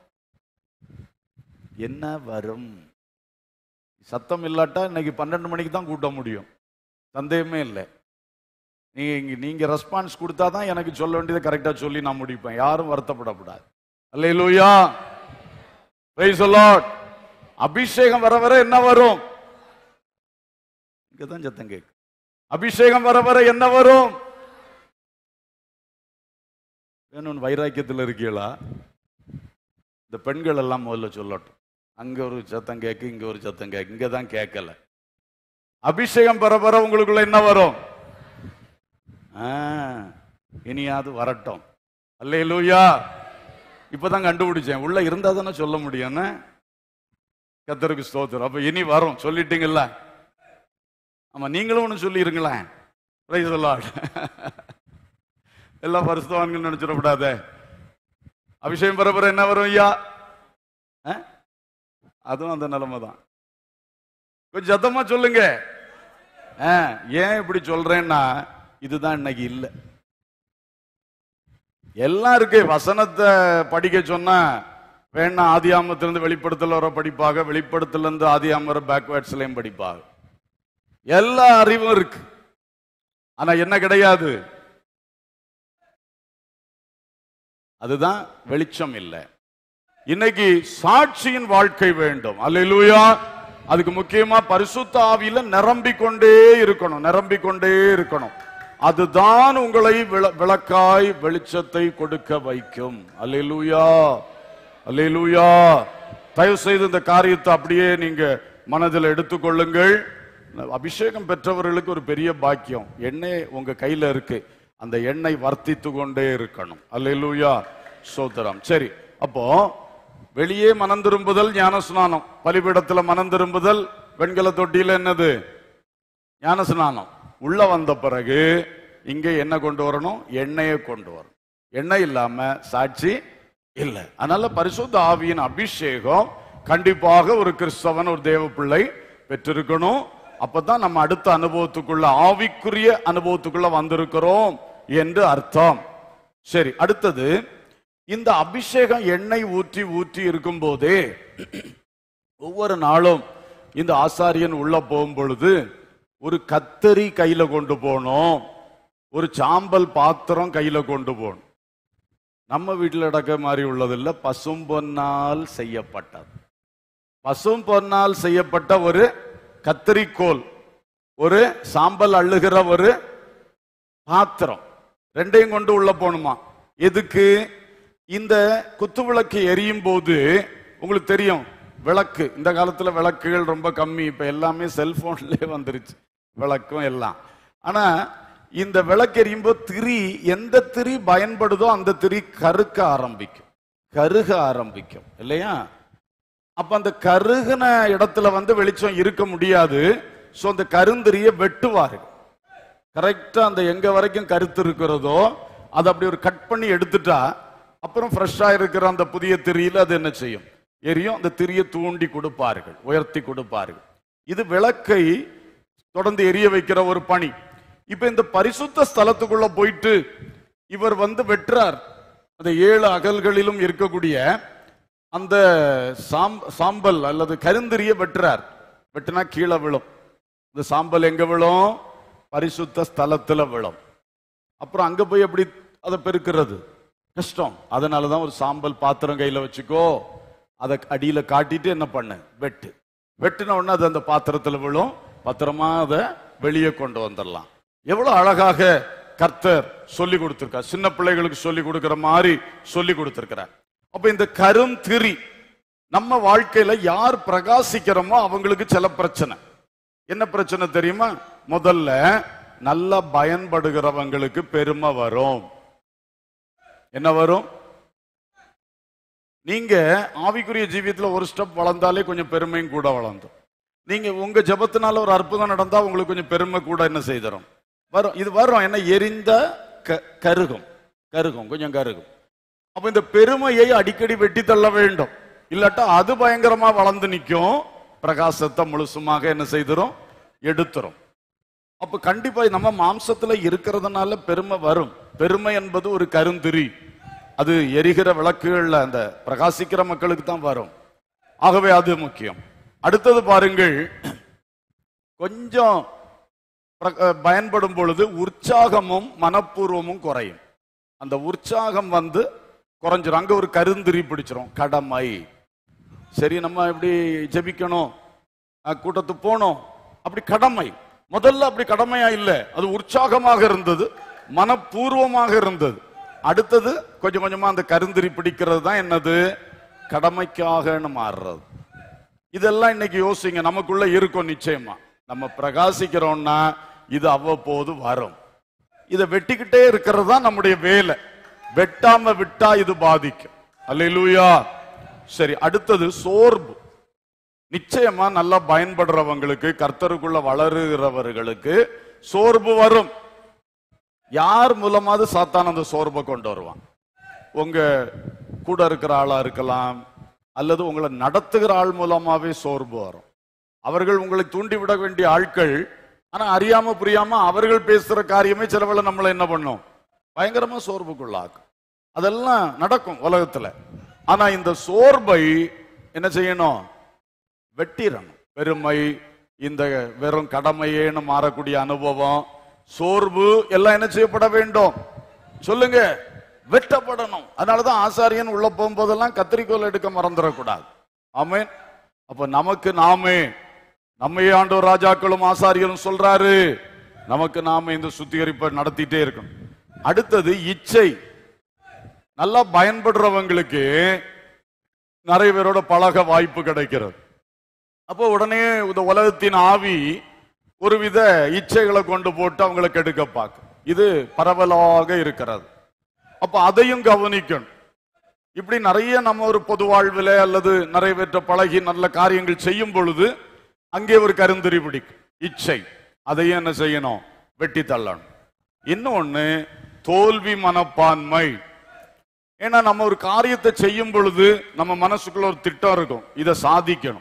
என்ன வரும்? சத்தம் இல்லாட்டா இன்னைக்கு 12 மணிக்கு தான் கூட்ட முடியும். சந்தேகமே இல்லை. நீங்க ரெஸ்பான்ஸ் கொடுத்தாதான் எனக்கு சொல்ல வேண்டியதை கரெக்டா சொல்லி நான் முடிப்பேன். யாரும் வருத்தப்படக்கூடாது. அல்லேலூயா, பிரைஸ் தி லார்ட். அபிஷேகம் வர வர என்ன வரும்? இங்கதான் சத்தம் கேக்கு. அபிஷேகம் வர வர என்ன வரும்? வேணும் வைராக்கியத்தில் இருக்கீங்களா? இந்த பெண்கள் எல்லாம் முதல்ல சொல்லட்டும். அங்க ஒரு சத்தம் கேக்கு, இங்க ஒரு சத்தம் கேக்கு. இங்க தான் கேட்கல. அபிஷேகம் பெற பெற உங்களுக்குள்ள என்ன வரும்? இனியாவது வரட்டும். அல்லேலூயா. இப்பதான் கண்டுபிடிச்சேன். உள்ள இருந்தா தானே சொல்ல முடியும். கர்த்தருக்கு ஸ்தோத்திரம். அப்ப இனி வரும். சொல்லிட்டீங்கல்ல? ஆமா, நீங்களும் ஒண்ணு சொல்லிருங்களேன். Price the Lord. எல்லா பரிசுத்தவான்கள் நினைச்சிடக்கூடாது. அபிஷேகம் பெற பெற என்ன வரும் ஐயா? அதுவும் அந்த நிலைமை தான். கொஞ்சம் சத்தமா சொல்லுங்க. ஏன் இப்படி சொல்றேன்னா, இதுதான் இன்னைக்கு இல்லை. எல்லாம் இருக்கு. வசனத்தை படிக்க சொன்னா வேணா ஆதியாமத்திலிருந்து வெளிப்படுத்தல் வர படிப்பாக, வெளிப்படுத்தலிருந்து ஆதியாம வர பேக்வேர்ட்ஸ்லயும் படிப்பாக. எல்லா அறிவும் இருக்கு. ஆனா என்ன கிடையாது? அதுதான் வெளிச்சம் இல்லை. இன்னைக்கு சாட்சியின் வாழ்க்கை வேண்டும். அல்லேலூயா. அதுக்கு முக்கியமா பரிசுத்த ஆவியில நிரம்பிக்கொண்டே இருக்கணும். நிரம்பிக்கொண்டே இருக்கணும். அதுதான் உங்களை விளக்காய் வெளிச்சத்தை கொடுக்க வைக்கும். அல்லேலூயா, அல்லேலூயா. தயவு செய்து இந்த காரியத்தை அப்படியே நீங்க மனதில் எடுத்துக்கொள்ளுங்கள். அபிஷேகம் பெற்றவர்களுக்கு ஒரு பெரிய பாக்கியம். எண்ணெய் உங்க கையில இருக்கு. அந்த எண்ணெய் வர்த்தித்து கொண்டே இருக்கணும். அல்லேலூயா, ஸ்தோத்திரம். சரி, அப்போ வெளியே மனம் திரும்புதல் ஞானஸ்நானம், பலிபீடத்துல மனம் திரும்புதல், வெண்கல தொட்டியில என்னது? ஞானஸ்நானம். உள்ள வந்த பிறகு இங்க என்ன கொண்டு வரணும்? எண்ணெயை கொண்டு வரணும். எண்ணெய் இல்லாம சாட்சி இல்லை. அதனால பரிசுத்த ஆவியின் அபிஷேகம் கண்டிப்பாக ஒரு கிறிஸ்தவன், ஒரு தேவ பிள்ளை பெற்றிருக்கணும். அப்பதான் நம்ம அடுத்த அனுபவத்துக்குள்ள, ஆவிக்குரிய அனுபவத்துக்குள்ள வந்திருக்கிறோம் என்று அர்த்தம். சரி, அடுத்தது இந்த அபிஷேகம் எண்ணெய் ஊற்றி ஊற்றி இருக்கும் போதே ஒவ்வொரு நாளும் இந்த ஆசாரியன் உள்ள போகும் பொழுது ஒரு கத்தரி கையில கொண்டு போகணும், ஒரு சாம்பல் பாத்திரம் கையில கொண்டு போகணும். நம்ம வீட்டில் நடக்க மாதிரி உள்ளதில்லை. பசும் பொன்னால் செய்யப்பட்டது. பசும் பொன்னால் செய்யப்பட்ட ஒரு கத்தரிக்கோல், ஒரு சாம்பல் அள்ளுகிற ஒரு பாத்திரம், ரெண்டையும் கொண்டு உள்ள போகணுமா? எதுக்கு? இந்த குத்து விளக்கு எரியும் போது உங்களுக்கு தெரியும், விளக்கு இந்த காலத்துல விளக்குகள் ரொம்ப கம்மி. இப்ப எல்லாமே செல்போன்லயே வந்துருச்சு விளக்கும் எல்லாம். ஆனா இந்த விளக்கு எரியும் போது திரி, எந்த திரி பயன்படுதோ அந்த திரி கருக ஆரம்பிக்கும் இல்லையா? அப்ப அந்த கருகின இடத்துல வெளிச்சம் இருக்க முடியாது. சோ அந்த கருந்திரிய வெட்டுவார்கள். கரெக்டா அந்த எங்க வரைக்கும் கருத்து இருக்கிறதோ அதை அப்படி ஒரு கட் பண்ணி எடுத்துட்டா அப்புறம் ஃப்ரெஷ்ஷா இருக்கிற அந்த புதிய திரியில அது என்ன செய்யும்? எரியும். அந்த திரியை தூண்டி கொடுப்பார்கள், உயர்த்தி கொடுப்பார்கள். இது விளக்கை தொடர்ந்து எரிய வைக்கிற ஒரு பணி. இப்ப இந்த பரிசுத்த ஸ்தலத்துக்குள்ள போயிட்டு இவர் வெட்டுறார். அந்த 7 அகல்களிலும் இருக்கக்கூடிய அந்த சாம்பல் அல்லது கருந்திரிய வெட்டுறார். வெட்டினா கீழே விழும். இந்த சாம்பல் எங்க விழும்? பரிசுத்த ஸ்தலத்துல விழும். அப்புறம் அங்க போய் எப்படி அதை பெருக்கிறது? கஷ்டம். அதனாலதான் ஒரு சாம்பல் பாத்திரம் கையில வச்சுக்கோ, அதை அடியில காட்டிட்டு என்ன பண்ணு? வெட்டின உடனே அது அந்த பாத்திரத்துல விழும். பத்திரமா அதை வெளியே கொண்டு வந்துடலாம். எவ்வளவு அழகாக கர்த்தர் சொல்லி கொடுத்திருக்கார். சின்ன பிள்ளைகளுக்கு சொல்லி கொடுக்கிற மாதிரி சொல்லி கொடுத்திருக்கிறார். அப்ப இந்த கருந்திரி நம்ம வாழ்க்கையில யார் பிரகாசிக்கிறோமோ அவங்களுக்கு சில பிரச்சனை. என்ன பிரச்சனை தெரியுமா? முதல்ல நல்லா பயன்படுகிறவங்களுக்கு பெருமை வரும். என்ன வரும்? நீங்க ஆவிக்குரிய ஜீவியத்துல ஒரு ஸ்டெப் வளர்ந்தாலே கொஞ்சம் பெருமையும் கூட வளர்ந்தோம். நீங்க உங்க ஜெபத்தினால ஒரு அற்புதம் நடந்தா உங்களுக்கு கொஞ்சம் பெருமை கூட என்ன செய்தரும் வரும். இது வரும். என்ன? எரிந்த கருகும் கொஞ்சம் கருகும். அப்ப இந்த பெருமையை அடிக்கடி வெட்டி தள்ள வேண்டும். இல்லாட்டா அது பயங்கரமா வளர்ந்து நிற்கும், பிரகாசத்தை முழுசுமாக என்ன செய்திரும்? எடுத்துரும். அப்ப கண்டிப்பா நம்ம மாம்சத்துல இருக்கிறதுனால பெருமை வரும். பெருமை என்பது ஒரு கருந்திரி. அது எரிகிற விளக்குகள்ல அந்த பிரகாசிக்கிற மக்களுக்கு தான் வரும். ஆகவே அது முக்கியம். அடுத்தது பாருங்கள், கொஞ்சம் பயன்படும் பொழுது உற்சாகமும் மனப்பூர்வமும் குறையும். அந்த உற்சாகம் குறைஞ்சிரும். அங்க ஒரு கருந்திரி பிடிச்சிரும். கடமை. சரி, நம்ம எப்படி ஜெபிக்கணும், கூட்டத்துக்கு போனோம், அப்படி கடமை. முதல்ல அப்படி கடமையா இல்ல, அது உற்சாகமாக இருந்தது, மனப்பூர்வமாக இருந்தது. அடுத்தது கொஞ்சம் கொஞ்சமா அந்த கருந்திரி பிடிக்கிறது தான் என்னது? கடமைக்காக மாறுறது. இதெல்லாம் இன்னைக்கு யோசிங்க, நமக்குள்ள இருக்கும். நிச்சயமா நம்ம பிரகாசிக்கிறோம்னா இது அவ்வப்போது வரும். இதை வெட்டிக்கிட்டே இருக்கிறது தான் நம்முடைய வேலை. வெட்டாம விட்டா இது பாதிக்கும். அல்லேலூயா. சரி, அடுத்தது சோர்வு. நிச்சயமா நல்லா பயன்படுறவங்களுக்கு, கர்த்தருக்குள்ள வளருகிறவர்களுக்கு சோர்வு வரும். யார் மூலமாவது சாத்தான் அந்த சோர்வை கொண்டு வருவான். உங்க கூட இருக்கிற ஆளா இருக்கலாம், அல்லது உங்களை நடத்துகிற ஆள் மூலமாவே சோர்வு வரும். அவர்கள் உங்களை தூண்டிவிட வேண்டிய ஆட்கள், ஆனா அறியாம புரியாம அவர்கள் பேசுற காரியமே சிலவேளை நம்மளை என்ன பண்ணும்? பயங்கரமா சோர்வுக்குள்ளாக்கும். அதெல்லாம் நடக்கும் உலகத்துல. ஆனா இந்த சோர்வை என்ன செய்யணும்? வெட்டிடணும். பெருமை, இந்த வெறும் கடமையேன்னு மாறக்கூடிய அனுபவம், சோர்வு எல்லாம் என்ன செய்யப்பட வேண்டும்? சொல்லுங்க, வெட்டப்படணும். அதனாலதான் ஆசாரியன் உள்ள போகும்போதெல்லாம் கத்திரிக்கோல் எடுக்க மறந்துடக்கூடாது. ஆமென். அப்ப நமக்கு நாமே, நம்மையே ஆண்டவர் ராஜாக்களும் ஆசாரியரும் சொல்றாரு, நமக்கு நாமே இந்த சுத்திகரிப்பை நடத்திட்டே இருக்கணும். அடுத்தது இச்சை. நல்லா பயன்படுறவங்களுக்கு நிறைய பேரோட பழக வாய்ப்பு கிடைக்கிறது. அப்போ உடனே இந்த உலகத்தின் ஆவி ஒருவித இச்சைகளை கொண்டு போட்டு அவங்களை கெடுக்க பார்க்கும். இது பரவலாக இருக்கிறது. அப்ப அதையும் கவனிக்கணும். இப்படி நிறைய நம்ம ஒரு பொது வாழ்வில் அல்லது நிறைய பேற்ற பழகி நல்ல காரியங்கள் செய்யும் பொழுது அங்கே ஒரு கருந்திரி பிடிக்கும், இச்சை. அதையும் என்ன செய்யணும்? வெட்டி தள்ளணும். இன்னொன்னு தோல்வி மனப்பான்மை. ஏன்னா நம்ம ஒரு காரியத்தை செய்யும் பொழுது நம்ம மனசுக்குள்ள ஒரு திட்டம் இருக்கும், இதை சாதிக்கணும்.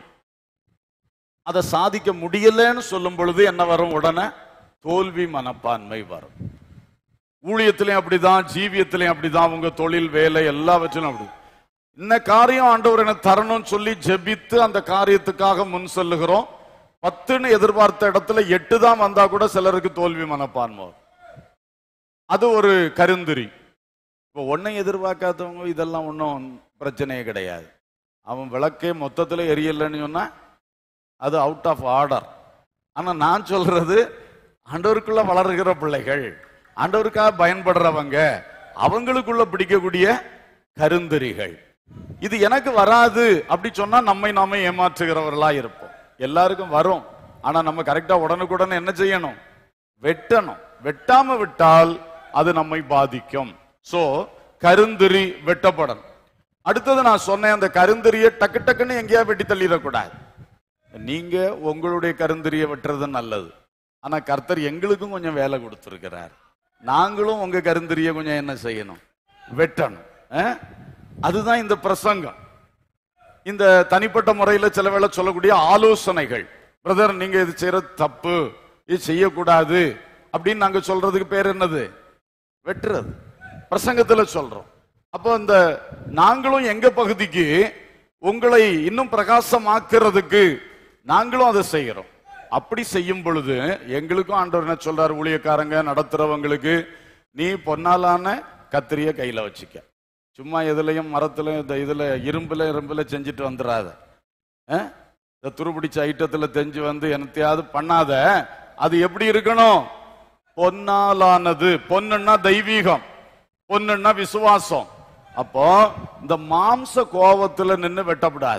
அதை சாதிக்க முடியலன்னு சொல்லும் பொழுது என்ன வரும்? உடனே தோல்வி மனப்பான்மை வரும். ஊழியத்திலையும் அப்படிதான், ஜீவியத்திலையும் அப்படிதான், உங்க தொழில் வேலை எல்லாவற்றிலும் அப்படி. இந்த காரியம் ஆண்டவர் எனக்கு தரணும்னு சொல்லி ஜெபித்து அந்த காரியத்துக்காக முன் செல்லுகிறோம். 10ன்னு எதிர்பார்த்த இடத்துல 8 தான் வந்தா கூட சிலருக்கு தோல்வி மனப்பான்மை. அது ஒரு கருந்திரி. இப்போ ஒன்னை எதிர்பார்க்காதவங்க இதெல்லாம் ஒன்றும் பிரச்சனையே கிடையாது. அவன் விளக்கே மொத்தத்தில் எரியலைன்னு சொன்னா அது அவுட் ஆஃப் ஆர்டர். ஆனா நான் சொல்றது, ஆண்டவருக்குள்ள வளர்கிற பிள்ளைகள், ஆண்டவருக்காக பயன்படுறவங்க, அவங்களுக்குள்ள பிடிக்கக்கூடிய கருந்திரிகள். இது எனக்கு வராது அப்படி சொன்னா நம்மை நாமே ஏமாற்றுகிறவர்களா இருப்போம். எல்லாருக்கும் வரும். ஆனா நம்ம கரெக்டா உடனுக்குடன் என்ன செய்யணும்? வெட்டணும். வெட்டாம விட்டால் அது நம்மை பாதிக்கும். சோ கருந்திரி வெட்டப்படணும். அடுத்தது நான் சொன்னேன், அந்த கருந்திரியை டக்கு டக்குன்னு எங்கேயா வெட்டி தள்ளிடக்கூடாது. நீங்க உங்களுடைய கருந்திரியை வெட்டுறது நல்லது. ஆனா கர்த்தர் எங்களுக்கும் கொஞ்சம் வேலை கொடுத்திருக்கிறார். நாங்களும் உங்க கருந்திரியை கொஞ்சம் என்ன செய்யணும்? வெட்டணும். அதுதான் இந்த பிரசங்கம். இந்த தனிப்பட்ட முறையில் சில வேளை சொல்லக்கூடிய ஆலோசனைகள், பிரதர் நீங்க இது செய்யறது தப்பு, இது செய்யக்கூடாது அப்படின்னு நாங்க சொல்றதுக்கு பேர் என்னது? வெட்டுறது. பிரசங்கத்துல சொல்றோம். அப்போ இந்த நாங்களும் எங்க பகுதிக்கு உங்களை இன்னும் பிரகாசமாக்குறதுக்கு நாங்களும் அதை செய்யறோம். அப்படி செய்யும் பொழுது எங்களுக்கும் ஆண்டவர் என்ன சொல்றாரு? ஊழியக்காரங்க நடத்துறவங்களுக்கு, நீ பொன்னாலான கத்திரிய கையில வச்சுக்க. சும்மா எதுலையும் மரத்துல இதுல இரும்புல செஞ்சுட்டு வந்துடாத. இந்த துருபிடிச்ச ஐட்டத்துல தெரிஞ்சு வந்து என்னத்தையாவது பண்ணாத. அது எப்படி இருக்கணும்? பொன்னாலானது. பொன்னுன்னா தெய்வீகம், பொன்னுன்னா விசுவாசம். அப்போ இந்த மாம்ச கோபத்துல நின்னு வெட்டப்படாது.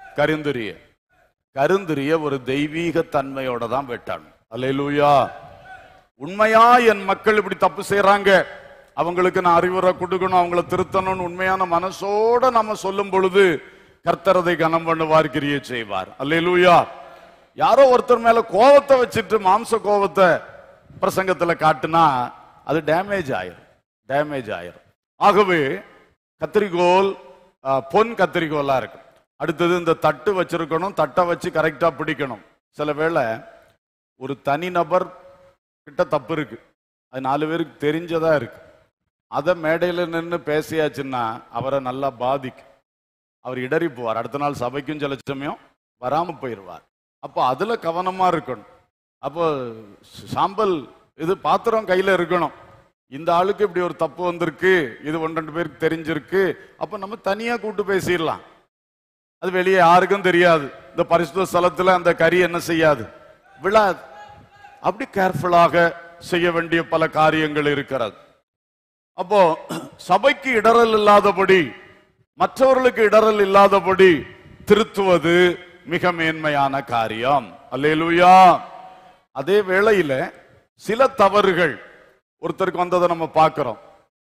கருந்துரிய ஒரு தெய்வீக தன்மையோட தான் வெட்டணும். அல்லேலூயா. உண்மையா என் மக்கள் இப்படி தப்பு செய்யறாங்க, அவங்களுக்கு நான் அறிவுரை கொடுக்கணும், அவங்களை திருத்தணும்னு உண்மையான மனசோட நம்ம சொல்லும் பொழுது கர்த்தரதை கனம் பண்ணுவார், கிரியை செய்வார். அல்லேலூயா. யாரோ ஒருத்தர் மேல கோபத்தை வச்சுட்டு மாம்ச கோபத்தை பிரசங்கத்துல காட்டுனா அது டேமேஜ் ஆயிரும். ஆகவே கத்திரிக்கோல் பொன் கத்திரிக்கோலா இருக்கு. அடுத்தது இந்த தட்டு வச்சிருக்கணும், தட்டை வச்சு கரெக்டா பிடிக்கணும். சில வேளை ஒரு தனி நபர் கிட்ட தப்பு இருக்கு, அது 4 பேருக்கு தெரிஞ்சதா இருக்கு, அதை மேடையில் நின்று பேசியாச்சுன்னா அவரை நல்லா பாதிக்கும், அவர் இடறி போவார், அடுத்த நாள் சபைக்கும் சில சமயம் வராம போயிடுவார். அப்போ அதுல கவனமா இருக்கணும். அப்போ சாம்பல் இது பாத்திரம் கையில இருக்கணும், இந்த ஆளுக்கு இப்படி ஒரு தப்பு வந்திருக்கு, இது 1-2 பேருக்கு தெரிஞ்சிருக்கு, அப்ப நம்ம தனியா கூட்டு பேசிடலாம், அது வெளியே யாருக்கும் தெரியாது, இந்த பரிசுத்த ஸ்தலத்துல அந்த கறி என்ன செய்யாது, விழாது. அப்படி கேர்ஃபுல்லாக செய்ய வேண்டிய பல காரியங்கள் இருக்கிறது. அப்போ சபைக்கு இடரல் இல்லாதபடி, மற்றவர்களுக்கு இடரல் இல்லாதபடி திருத்துவது மிக மேன்மையான காரியம். அல்லேலூயா. அதே வேளையில சில தவறுகள் ஒருத்தருக்கு வந்ததை நம்ம பார்க்கிறோம்,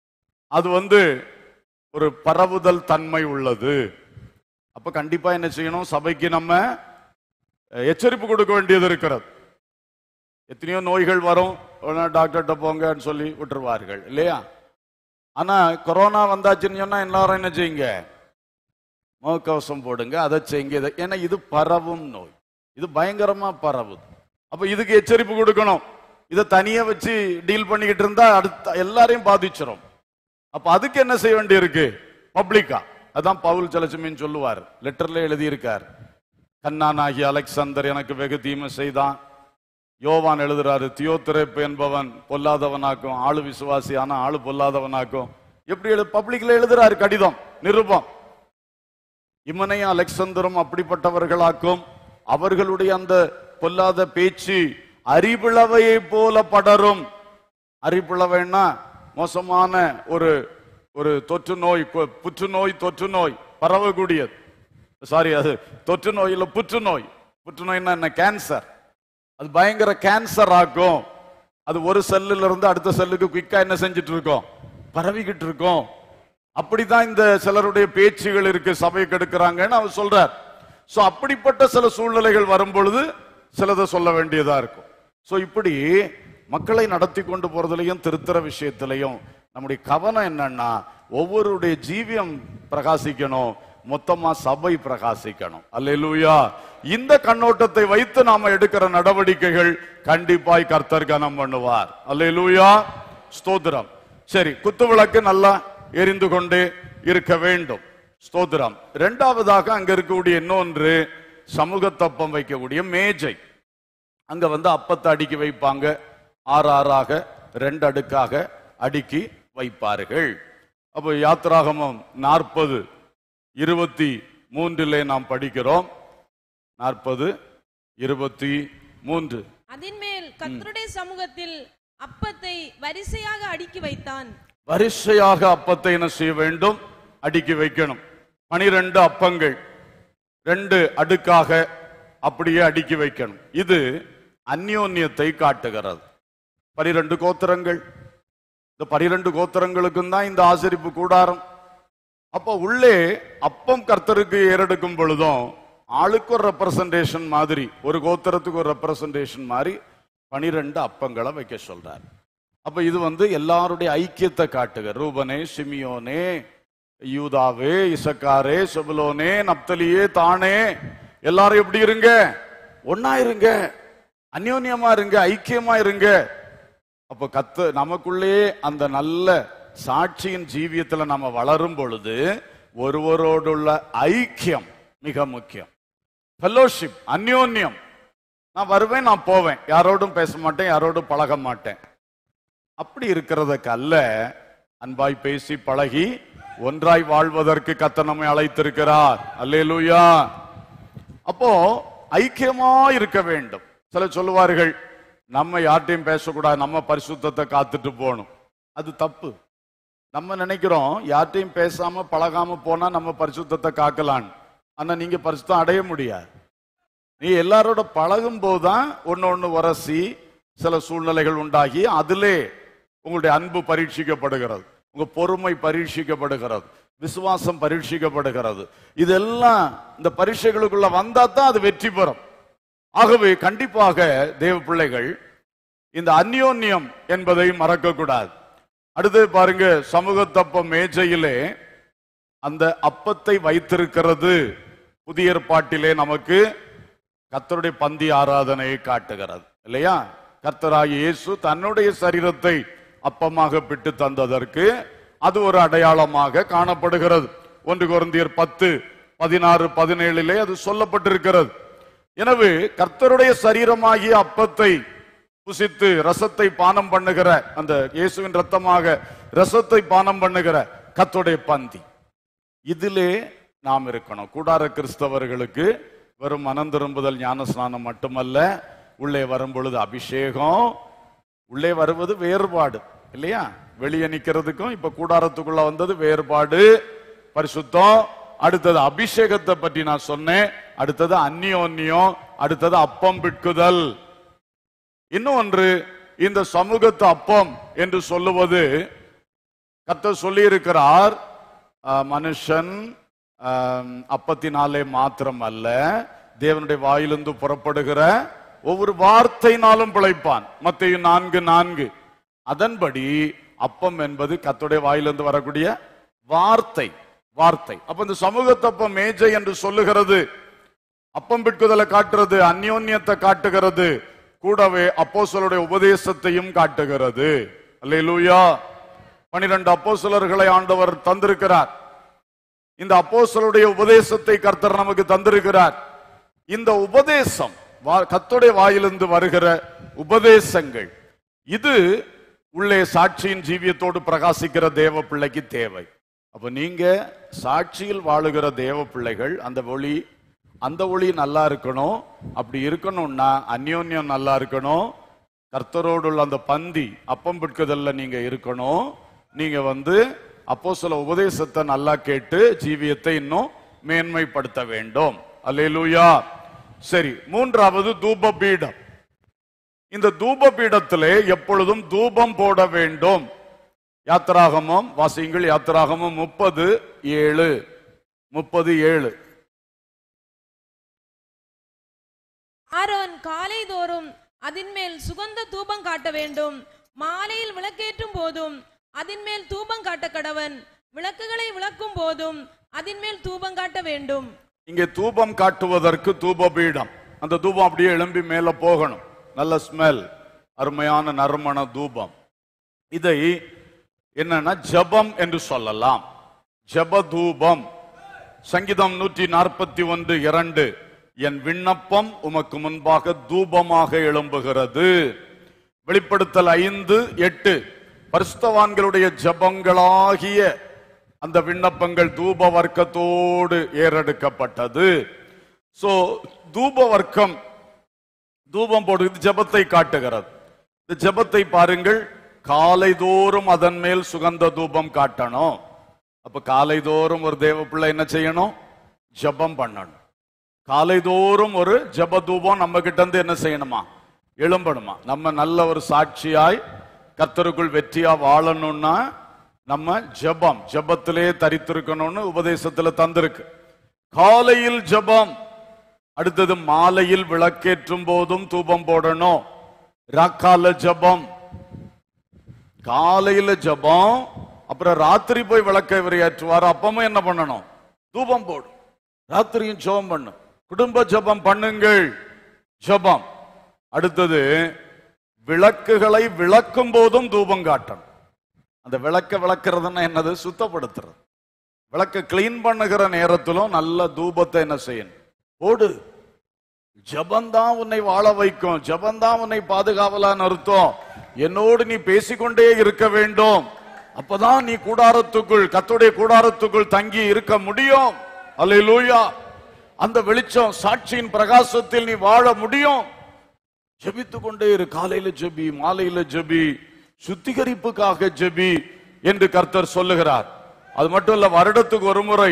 அது ஒரு பரவுதல் தன்மை உள்ளது. அப்ப கண்டிப்பா என்ன செய்யணும், சபைக்கு நம்ம எச்சரிப்பு கொடுக்க வேண்டியது இருக்கிறது. எத்தனையோ நோய்கள் வரும், டாக்டர்கிட்ட போங்கன்னு சொல்லி விட்டுருவார்கள் இல்லையா? ஆனா கொரோனா வந்தாச்சுன்னு சொன்னா எல்லாரும் என்ன செய்யுங்க, முகக்கவசம் போடுங்க, அதை செய்யுங்க, ஏன்னா இது பரவும் நோய், இது பயங்கரமா பரவுது. அப்ப இதுக்கு எச்சரிப்பு கொடுக்கணும். இதை தனியா வச்சு டீல் பண்ணிக்கிட்டு இருந்தா அடுத்த எல்லாரையும் பாதிச்சிடும். அப்ப அதுக்கு என்ன செய்ய வேண்டி இருக்கு, பப்ளிக்கா. அதான் பவுல் செலச்சுமின்னு சொல்லுவார், லெட்டர்ல எழுதியிருக்கார், கண்ணானாகிய அலெக்சாந்தர் எனக்கு வெகு தீமை செய்தான். யோவான் எழுதுறாரு, தியோத்திரேப்பு என்பவன் பொல்லாதவனாக்கும், ஆளு விசுவாசி ஆனா ஆளு பொல்லாதவனாக்கும். எப்படி பப்ளிக்ல எழுதுறாரு கடிதம், நிருபம். இமனையும் அலெக்சாந்தரும் அப்படிப்பட்டவர்களாக்கும், அவர்களுடைய அந்த பொல்லாத பேச்சு அரிபிளவையை போல படரும். அரிபிளவைன்னா மோசமான ஒரு தொற்று நோய், புற்றுநோய், தொற்று நோய் பரவக்கூடியது. சாரி, அது தொற்று நோய் இல்ல, புற்றுநோய். புற்றுநோய்னா என்ன, கேன்சர். அது பயங்கர கேன்சர் ஆகும். அது ஒரு செல்லுல இருந்து அடுத்த செல்லுக்கு குயிக்கா என்ன செஞ்சிட்டு இருக்கோம், பரவிக்கிட்டு இருக்கோம். அப்படிதான் இந்த சிலருடைய பேச்சுகள் இருக்கு, சபையை கெடுக்கிறாங்கன்னு அவர் சொல்றார். சோ அப்படிப்பட்ட சில சூழ்நிலைகள் வரும் பொழுது சிலதை சொல்ல வேண்டியதா இருக்கும். சோ இப்படி மக்களை நடத்தி கொண்டு போறதுலையும் திருத்தர விஷயத்திலையும் நம்முடைய கவனம் என்னன்னா, ஒவ்வொருடைய ஜீவியம் பிரகாசிக்கணும், மொத்தமா சபை பிரகாசிக்கணும். அல்லேலூயா. இந்த கண்ணோட்டத்தை வைத்து நாம எடுக்கிற நடவடிக்கைகள் கண்டிப்பாய் கர்த்தர் கனம் பண்ணுவார். அல்லேலூயா. ஸ்தோத்திரம். சரி, குத்துவிளக்கு நல்லா எரிந்து கொண்டே இருக்க வேண்டும். ஸ்தோத்திரம். இரண்டாவதாக அங்க இருக்கக்கூடிய இன்னொன்று, சமூகத்தப்பம் வைக்கக்கூடிய மேஜை. அங்க அப்பத்தை அடுக்கி வைப்பாங்க, 6 2 அடுக்காக அடுக்கி வைப்பார்கள். அப்போ யாத்திராகமம் 40:23 நாம் படிக்கிறோம். 40:23. அதின்மேல் கர்த்தருடைய சமூகத்தில் அப்பத்தை வரிசையாக அடுக்கி வைத்தான். வரிசையாக அப்பத்தை என்ன செய்ய வேண்டும், அடுக்கி வைக்கணும். 12 அப்பங்கள் 2 அடுக்காக அப்படியே அடுக்கி வைக்கணும். இது அந்யோன்யத்தை காட்டுகிறது. 12 கோத்திரங்கள், இந்த 12 கோத்திரங்களுக்கும் தான் இந்த ஆசரிப்பு கூடாரம். அப்போ உள்ளே அப்பம் கர்த்தருக்கு ஏறெடுக்கும் பொழுதும் ஆளுக்கு ஒரு ரெப்ரசன்டேஷன் மாதிரி, ஒரு கோத்திரத்துக்கு ஒரு ரெப்ரசன்டேஷன் மாதிரி 12 அப்பங்களை வைக்க சொல்றார். அப்ப இது எல்லாருடைய ஐக்கியத்தை காட்டுக. ரூபனே, சிமியோனே, யூதாவே, இசக்காரே, செபுலோனே, நப்தலியே, தானே, எல்லாரும் எப்படி இருங்க, ஒன்னா இருங்க, அந்யோன்யமா இருங்க, ஐக்கியமா இருங்க. அப்ப நமக்குள்ளே அந்த நல்ல சாட்சியின் ஜீவியத்துல நம்ம வளரும் பொழுது ஒருவரோடுள்ள ஐக்கியம் மிக முக்கியம். ஃபெலோஷிப், அந்யோன்யம். நான் வருவேன், நான் போவேன், யாரோடும் பேச மாட்டேன், யாரோடும் பழக மாட்டேன். அப்படி இருக்கிறதுக்கு அல்ல, அன்பாய் பேசி பழகி ஒன்றாய் வாழ்வதற்கு கர்த்தர் நம்மை அழைத்திருக்கிறார். அல்லேலூயா. அப்போ ஐக்கியமா இருக்க வேண்டும். சிலர் சொல்லுவார்கள், நம்ம யார்ட்டையும் பேசக்கூடாது, நம்ம பரிசுத்தத்தை காத்துட்டு போகணும். அது தப்பு. நம்ம நினைக்கிறோம் யார்ட்டையும் பேசாம பழகாம போனா நம்ம பரிசுத்தத்தை காக்கலாம். ஆனா நீங்க பரிசுத்தம் அடைய முடியாது. நீ எல்லாரோட பழகும் போதுதான் ஒன்னு உரசி சில சூழ்நிலைகள் உண்டாகி அதிலே உங்களுடைய அன்பு பரீட்சிக்கப்படுகிறது, உங்க பொறுமை பரீட்சிக்கப்படுகிறது, விசுவாசம் பரீட்சிக்கப்படுகிறது. இதெல்லாம் இந்த பரீட்சைகளுக்குள்ள வந்தா தான் அது வெற்றி பெறும். ஆகவே கண்டிப்பாக தேவ பிள்ளைகள் இந்த அந்யோன்யம் என்பதை மறக்க கூடாது. அடுத்து பாருங்க, சமூகத்தப்ப மேஜையிலே அந்த அப்பத்தை வைத்திருக்கிறது புதிய ஏற்பாட்டிலே நமக்கு கர்த்தருடைய பந்தி ஆராதனையை காட்டுகிறது இல்லையா? கர்த்தராகிய இயேசு தன்னுடைய சரீரத்தை அப்பமாக பிட்டு தந்ததற்கு அது ஒரு அடையாளமாக காணப்படுகிறது. 1 கொரிந்தியர் 10:16-17 அது சொல்லப்பட்டிருக்கிறது. எனவே கர்த்தருடைய சரீரமாகிய அப்பத்தை புசித்து ரசத்தை பானம் பண்ணுகிற, அந்த இயேசுவின் ரத்தமாக ரசத்தை பானம் பண்ணுகிற கர்த்தருடைய பந்தி, இதிலே நாம் இருக்கணும். கூடார கிறிஸ்தவர்களுக்கு வெறும் மனம் திரும்புதல் ஞானஸ்நானம் மட்டுமல்ல, உள்ளே வரும் பொழுது அபிஷேகம், உள்ளே வருவது வேறுபாடு இல்லையா? வெளியே நிக்கிறதுக்கும் இப்ப கூடாரத்துக்குள்ள வந்தது வேறுபாடு, பரிசுத்தம். அடுத்தது அபிஷேகத்தை பற்றி நான் சொன்னேன். அடுத்தது அந்நியோன்யம், அடுத்தது அப்பம் பிட்குதல். இன்னொன்று, இந்த சமூகத்து அப்பம் என்று சொல்லுவது கர்த்தர் சொல்லி இருக்கிறார், மனுஷன் அப்பத்தினாலே மாத்திரம் அல்ல, தேவனுடைய வாயிலிருந்து புறப்படுகிற ஒவ்வொரு வார்த்தையினாலும் பிழைப்பான். மத்தேயு 4:4. அதன்படி அப்பம் என்பது கர்த்தருடைய வாயிலிருந்து வரக்கூடிய வார்த்தை. அப்ப இந்த சமூகத்தப்பம் மேஜை என்று சொல்லுகிறது அப்பம் பிட்குதலை காட்டுறது, அந்யோன்யத்தை காட்டுகிறது, கூடவே அப்போஸ்தலருடைய உபதேசத்தையும் காட்டுகிறது. அல்லேலூயா. 12 அப்போஸ்தலர்களை ஆண்டவர் தந்திருக்கிறார். இந்த அப்போஸ்தலருடைய உபதேசத்தை கர்த்தர் நமக்கு தந்திருக்கிறார். இந்த உபதேசம் கர்த்தருடைய வாயிலிருந்து வருகிற உபதேசங்கள், இது உள்ளே சாட்சியின் ஜீவியத்தோடு பிரகாசிக்கிற தேவ பிள்ளைக்கு தேவை. அப்ப நீங்க சாட்சியில் வாழுகிற தேவ பிள்ளைகள், அந்த ஒளி நல்லா இருக்கணும். அப்படி இருக்கணும்னா அந்யோன்யம் நல்லா இருக்கணும். கர்த்தரோடு உள்ள அந்த பந்தி அப்பம் பிட்குதல்ல நீங்க இருக்கணும். நீங்க அப்போஸ்தல உபதேசத்தை நல்லா கேட்டு ஜீவியத்தை இன்னும் மேன்மைப்படுத்த வேண்டும். அல்லேலூயா. சரி, மூன்றாவது தூப பீடம். இந்த தூப பீடத்திலே எப்பொழுதும் தூபம் போட வேண்டும். யாத்திராகமம் வாசியுங்கள், யாத்திராகமம் 30:7. ஆரோன் காலை தோறும் அதின்மேல் சுகந்த தூபம் காட்ட வேண்டும். மாலையில் விளக்கேற்றும் போதும் அதின்மேல் தூபம் காட்ட கடவன். விளக்குகளை விளக்கும் போதும் அதின்மேல் தூபம் காட்ட வேண்டும். இங்கே தூபம் காட்டுவதற்கு தூப பீடம், அந்த தூபம் அப்படியே எழும்பி மேல போகணும். நல்ல ஸ்மெல், அருமையான நறுமண தூபம். இதை என்னன்னா ஜபம் என்று சொல்லலாம். ஜப தூபம். சங்கீதம் 141:2, என் விண்ணப்பம் உமக்கு முன்பாக தூபமாக எழும்புகிறது. வெளிப்படுத்தல் 5:8, பரிசுத்தவான்களுடைய ஜபங்களாகிய அந்த விண்ணப்பங்கள் தூப வர்க்கத்தோடு ஏறெடுக்கப்பட்டது. சோ தூப வர்க்கம், தூபம் போடுவது ஜபத்தை காட்டுகிறது. இந்த ஜபத்தை பாருங்கள், காலை தோறும் அதன் மேல் சுகந்த தூபம் காட்டணும். அப்ப காலை தோறும் ஒரு தேவ பிள்ளை என்ன செய்யணும்? ஜபம் பண்ணணும். காலை தோறும் ஒரு ஜப தூபம் நம்ம கிட்ட இருந்து என்ன செய்யணுமா? எழும்பணுமா? நம்ம நல்ல ஒரு சாட்சியாய் கர்த்தருக்குள் வெற்றியா வாழணும்னா நம்ம ஜபத்திலே தரித்திருக்கணும்னு உபதேசத்துல தந்திருக்கு. காலையில் ஜபம், அடுத்தது மாலையில் விளக்கேற்றும் போதும் தூபம் போடணும். ராக்கால ஜபம், காலையில ஜபம், அப்புறம் ராத்திரி போய் விளக்க ஏற்றுவார். அப்பமும் என்ன பண்ணணும்? தூபம் போடும். ராத்திரியும் ஜபம் பண்ணு, குடும்ப ஜபம் பண்ணுங்கள். ஜபம். அடுத்தது விளக்குகளை விளக்கும் போதும் தூபம் காட்டணும். அந்த விளக்குறதுன்னா என்னது? சுத்தப்படுத்துறது. விளக்க கிளீன் பண்ணுகிற நேரத்திலும் நல்ல தூபத்தை என்ன செய்யணும்? போடு. ஜபந்தான் உன்னை வாழ வைக்கும், ஜபந்தான் உன்னை பாதுகாவலான்னு அர்த்தம். என்னோடு நீ பேசிக்கொண்டே இருக்க வேண்டும். அப்பதான் நீ கூடாரத்துக்குள், கர்த்தருடைய கூடாரத்துக்குள் தங்கி இருக்க முடியும். அல்லேலூயா. அந்த வெளிச்சம், சாட்சியின் பிரகாசத்தில் நீ வாழ முடியும். ஜெபித்து கொண்டே இரு. காலையில ஜெபி, மாலையில ஜெபி, சுத்திகரிப்புக்காக ஜெபி, என்று கர்த்தர் சொல்லுகிறார். அது மட்டும் இல்ல, வருடத்துக்கு ஒரு முறை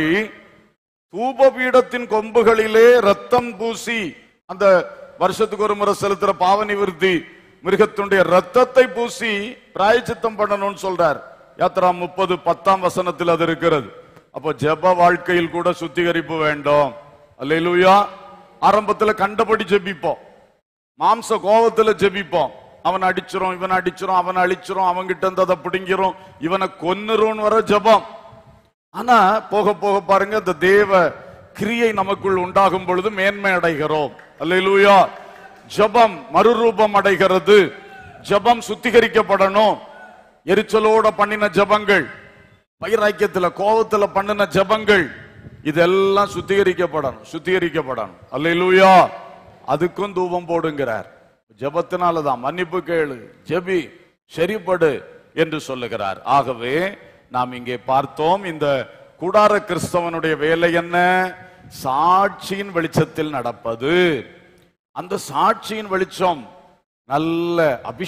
தூபபீடத்தின் கொம்புகளிலே ரத்தம் பூசி, அந்த வருஷத்துக்கு ஒரு முறை செலுத்துற பாவ நிவிர்த்தி மிருகத்துடைய ரத்தத்தை பூசி பிராயச்சித்தம் பண்ணணும்னு சொல்றார். யாத்ரா 30:10 அது இருக்கிறது. அப்போ ஜெப வாழ்க்கையில் கூட சுத்திகரிப்பு வேண்டும். அல்லேலூயா. ஆரம்பத்துல கண்டபடி ஜெபிப்போம், மாம்ச கோபத்துல ஜெபிப்போம். அவன் அடிச்சிரும், இவன் அடிச்சிரும், அவன் அழிச்சிரும், அவன்கிட்ட இருந்து அதை பிடிங்கிறோம், இவனை கொன்னுரும் வர ஜெபம். ஆனா போக போக பாருங்க, இந்த தேவ கிரியை நமக்குள் உண்டாகும் பொழுது மேன்மை அடைகிறோம். அல்லேலூயா. ஜெபம் மறுரூபம் அடைகிறது. ஜெபம் சுத்திகரிக்கப்படணும். எரிச்சலோட பண்ணின ஜெபங்கள், வைராக்கியத்துல கோபத்துல பண்ணின ஜெபங்கள், இதெல்லாம் சுத்திகரிக்கப்படணும். அல்லேலூயா. அதுக்கும் தூபம் போடுங்கிறார். ஜெபத்தினாலதான் மன்னிப்பு கேளு, ஜெபி, சரிப்படு என்று சொல்லுகிறார். ஆகவே நாம் இங்கே பார்த்தோம், இந்த கூடார கிறிஸ்தவனுடைய வேலை என்ன? சாட்சியின் வெளிச்சத்தில் நடப்பது. அந்த சாட்சியின் வெளிச்சம் நல்ல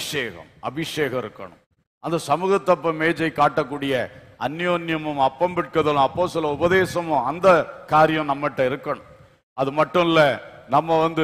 அபிஷேகம் இருக்கணும். அந்த சமூகத்தப்ப மேஜை காட்டக்கூடிய அந்யோன்யமும் அப்பம் பிட்கதலும் அப்போஸ்தல உபதேசமும் அந்த காரியம் நம்மகிட்ட இருக்கணும். அது மட்டும் இல்ல, நம்ம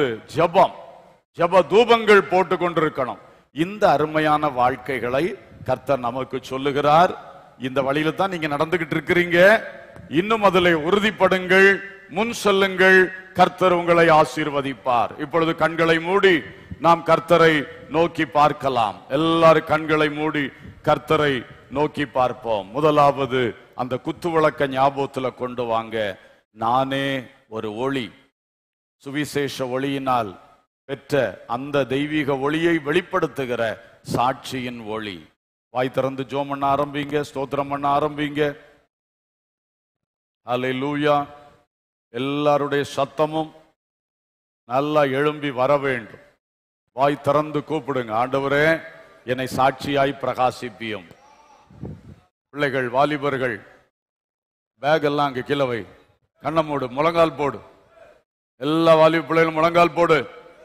ஜெப தூபங்கள் போட்டு கொண்டிருக்கணும். இந்த அருமையான வாழ்க்கைகளை கர்த்தர் நமக்கு சொல்லுகிறார். இந்த வழியில தான் நீங்க நடந்துகிட்டு இருக்கிறீங்க. இன்னும் அதில் உறுதிப்படுங்கள், முன் செல்லுங்கள். கர்த்தர் உங்களை ஆசீர்வதிப்பார். இப்பொழுது கண்களை மூடி நாம் கர்த்தரை நோக்கி பார்க்கலாம். எல்லாரும் கண்களை மூடி கர்த்தரை நோக்கி பார்ப்போம். முதலாவது அந்த குத்து விளக்க ஞாபகத்துல கொண்டு வாங்க. நானே ஒரு ஒளி, சுவிசேஷ ஒளியினால் பெற்ற அந்த தெய்வீக ஒளியை வெளிப்படுத்துகிற சாட்சியின் ஒளி. வாய் திறந்து ஜெபம் பண்ண ஆரம்பிங்க, ஸ்தோத்திரம் பண்ண ஆரம்பிங்க. அல்லேலூயா. எல்லாருடைய சத்தமும் நல்லா எழும்பி வர வேண்டும். வாய் திறந்து கூப்பிடுங்க, ஆண்டவரே என்னை சாட்சியாய் பிரகாசிப்பியும். பிள்ளைகள், வாலிபர்கள், பேக் எல்லாம் அங்க கீழே வை, கண்ணை மூடு, முழங்கால் போடு. எல்லா வாலிப பிள்ளைகளும் முழங்கால் போடு.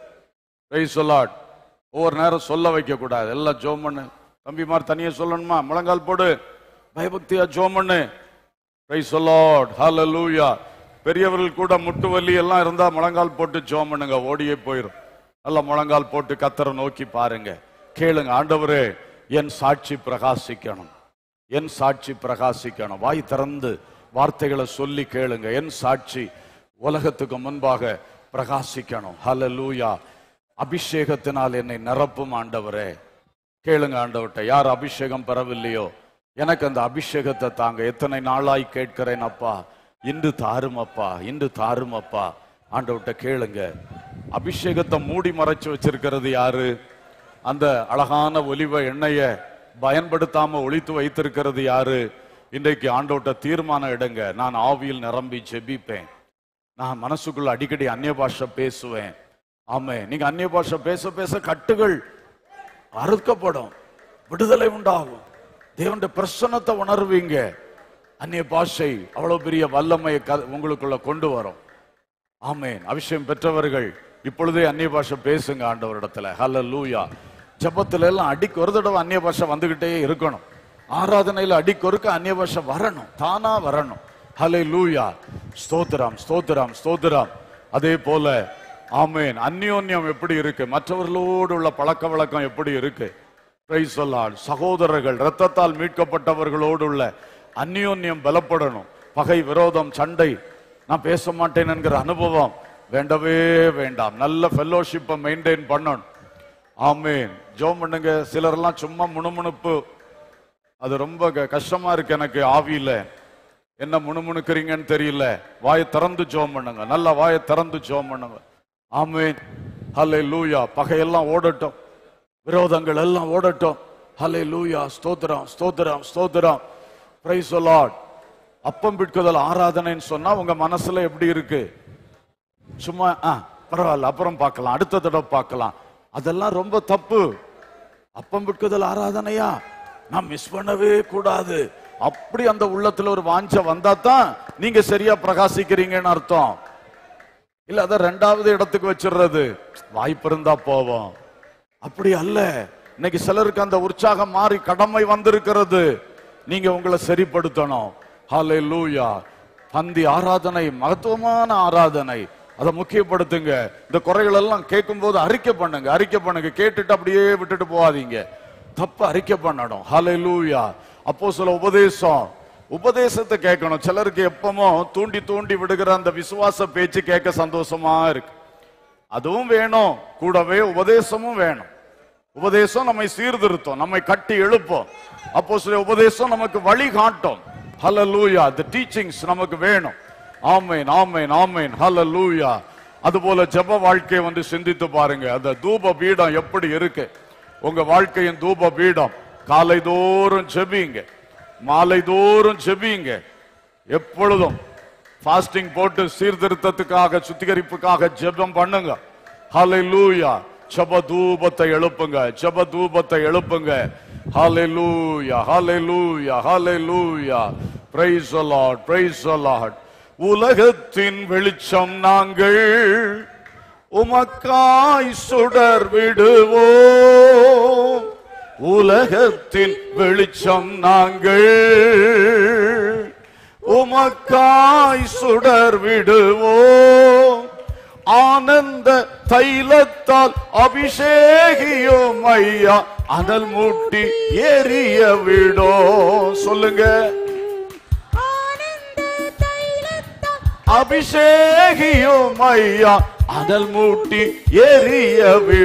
Praise the lord. ஒவ்வொரு நேரம் சொல்ல வைக்க கூடாது. எல்லாம் ஜெபம் பண்ணு. தம்பிமார் தனியா சொல்லணுமா? முழங்கால் போடு, பயபக்தியா ஜெபம் பண்ணு. Praise the lord. ஹல்லேலூயா. பெரியவர்கள் கூட முட்டு வலி எல்லாம் இருந்தா முழங்கால் போட்டு ஜெபம் பண்ணுங்க, ஓடியே போயிடும். நல்ல முழங்கால் போட்டு கர்த்தரை நோக்கி பாருங்க, கேளுங்க. ஆண்டவரே என் சாட்சி பிரகாசிக்கணும், என் சாட்சி பிரகாசிக்கணும். வாய் திறந்து வார்த்தைகளை சொல்லி கேளுங்க. என் சாட்சி உலகத்துக்கு முன்பாக பிரகாசிக்கணும். ஹல்லேலூயா. அபிஷேகத்தினால் என்னை நிரப்பும் ஆண்டவரே. கேளுங்க ஆண்டவர்கிட்ட. யார் அபிஷேகம் பெறவில்லையோ, எனக்கு அந்த அபிஷேகத்தை தாங்க. எத்தனை நாளாய் கேட்கிறேன் அப்பா, இன்று தாரும் அப்பா, இன்று தாரும் அப்பா. ஆண்டவர்கிட்ட கேளுங்க. அபிஷேகத்தை மூடி மறைச்சு வச்சிருக்கிறது யாரு? அந்த அழகான ஒலிவ எண்ணெயை பயன்படுத்தாம ஒளித்து வைத்திருக்கிறது யாரு? இன்றைக்கு ஆண்டவர்கிட்ட தீர்மானம் எடுங்க. நான் ஆவியில் நிரம்பி ஜெபிப்பேன். நான் மனசுக்குள்ள அடிக்கடி அந்நிய பாஷை பேசுவேன். ஆமே. நீங்க அந்நிய பாஷை பேச பேச கட்டுகள் அறுக்கப்படும், விடுதலை உண்டாகும், தேவனுடைய பிரசன்னத்தை உணர்வீங்க. அந்நிய பாஷை அவ்வளவு பெரிய வல்லமையை உங்களுக்குள்ள கொண்டு வரும். ஆமேன். அபிஷேகம் பெற்றவர்கள் இப்பொழுதே அந்நிய பாஷை பேசுங்க ஆண்டவரிடத்துல. ஹல்லேலூயா. ஜெபத்துல எல்லாம் அடிக்கு ஒரு தடவை அந்நிய பாஷை வந்துகிட்டே இருக்கணும். ஆராதனையில அடிக்கொருக்க அந்நிய பாஷை வரணும், தானா வரணும். ஹல்லேலூயா. ஸ்தோத்திரம், ஸ்தோத்திரம், ஸ்தோத்திரம். அதே போல ஆமேன், அந்யோன்யம் எப்படி இருக்கு, மற்றவர்களோடு உள்ள பழக்க வழக்கம் எப்படி இருக்கு? Praise the lord. சகோதரர்கள், இரத்தத்தால் மீட்கப்பட்டவர்களோடு உள்ள அந்யோன்யம் பலப்படணும். பகை, விரோதம், சண்டை, நான் பேச மாட்டேன் என்கிற அனுபவம் வேண்டவே வேண்டாம். நல்ல ஃபெல்லோஷிப்பை மெயின்டைன் பண்ணணும். ஆமேன். ஜெபம் பண்ணுங்க. சிலரெல்லாம் சும்மா முணுமுணுப்பு, அது ரொம்ப கஷ்டமா இருக்கு எனக்கு ஆவியில. என்ன முணுமுணுக்கிறீங்கன்னு தெரியல. வாயை திறந்து ஜெபம் பண்ணுங்க. நல்ல வாயை திறந்து ஜெபம் பண்ணுங்க. ஆமேன். ஹல்லேலூயா. பகையெல்லாம் ஓடட்டும், விரோதங்கள் எல்லாம் ஓடட்டும். ஹல்லேலூயா. ஸ்தோத்திரம், ஸ்தோத்திரம், ஸ்தோத்திரம். Praise the lord. அப்பம் பிட்குதல் ஆராதனைன்னு சொன்னா உங்க மனசுல எப்படி இருக்கு? சும்மா பரவாயில்ல, அப்புறம் பார்க்கலாம், அடுத்த தடவை பார்க்கலாம். அதெல்லாம் ரொம்ப தப்பு. அப்பம் பிட்குதல் ஆராதனையா நான் மிஸ் பண்ணவே கூடாது. அப்படி அந்த உள்ளத்துல ஒரு வாஞ்ச வந்தா தான் நீங்க சரியா பிரகாசிக்கிறீங்கன்னு அர்த்தம். இல்ல அத ரெண்டாவது இடத்துக்கு வச்சிடுறது. வாய்ப்பு இருந்தா போவோம், அப்படி அல்ல. இன்னைக்கு சிலருக்கு அந்த உற்சாகம் மாறி கடமை வந்திருக்கிறது. நீங்க உங்களை சரிப்படுத்தணும். ஹல்லேலூயா. பந்தி ஆராதனை மகத்துவமான ஆராதனை, அதை முக்கியப்படுத்துங்க. இந்த குறைகள் எல்லாம் கேட்கும் போது அறிக்கை பண்ணுங்க. கேட்டுட்டு அப்படியே விட்டுட்டு போகாதீங்க. தப்பு அறிக்கை பண்ணணும். ஹல்லேலூயா. அப்போஸ்தல உபதேசத்தை கேட்கணும். சிலருக்கு எப்பமோ தூண்டி தூண்டி விடுகிற அந்த விசுவாச பேச்சு கேட்க சந்தோஷமா இருக்கு. அதுவும் வேணும், கூடவே உபதேசமும் வேணும். உபதேசம் நம்மை சீர்திருத்தம், நம்மை கட்டி எழுப்போம். அப்போஸ்தல உபதேசம் நமக்கு வழி காட்டும். ஹல்லேலூயா. the teachings நமக்கு வேணும். ஆமென், ஆமென், ஆமென். ஹல்லேலூயா. அதுபோல ஜெப வாழ்க்கை வந்து சிந்தித்து பாருங்க. அந்த தூப பீடம் எப்படி இருக்கு உங்க வாழ்க்கையின் தூப பீடம்? காலை தோறும் ஜெபிங்க, மாலை தோறும் ஜெபிங்க. எப்பொழுதும் ஃபாஸ்டிங் போட்டு சீர்திருத்தத்துக்காக சுத்திகரிப்புக்காக ஜெபம் பண்ணுங்க. ஹல்லேலூயா. ஜெப தூபத்தை எழுப்புங்க, ஜெப தூபத்தை எழுப்புங்க. ஹல்லேலூயா, ஹல்லேலூயா, ஹல்லேலூயா. praise the Lord, praise the Lord. உலகத்தின் வெளிச்சம் நாங்கள், உமக்காய் சுடர் விடுவோம். உலகத்தின் வெளிச்சம் நாங்கள், உமக்காய் சுடர் விடுவோம். ஆனந்த தைலத்தால் அபிஷேகியும் ஐயா, அனல் மூட்டி எரிய விடும். சொல்லுங்க. அபிஷேகியும் ஐயா, அனல் மூட்டி எரிய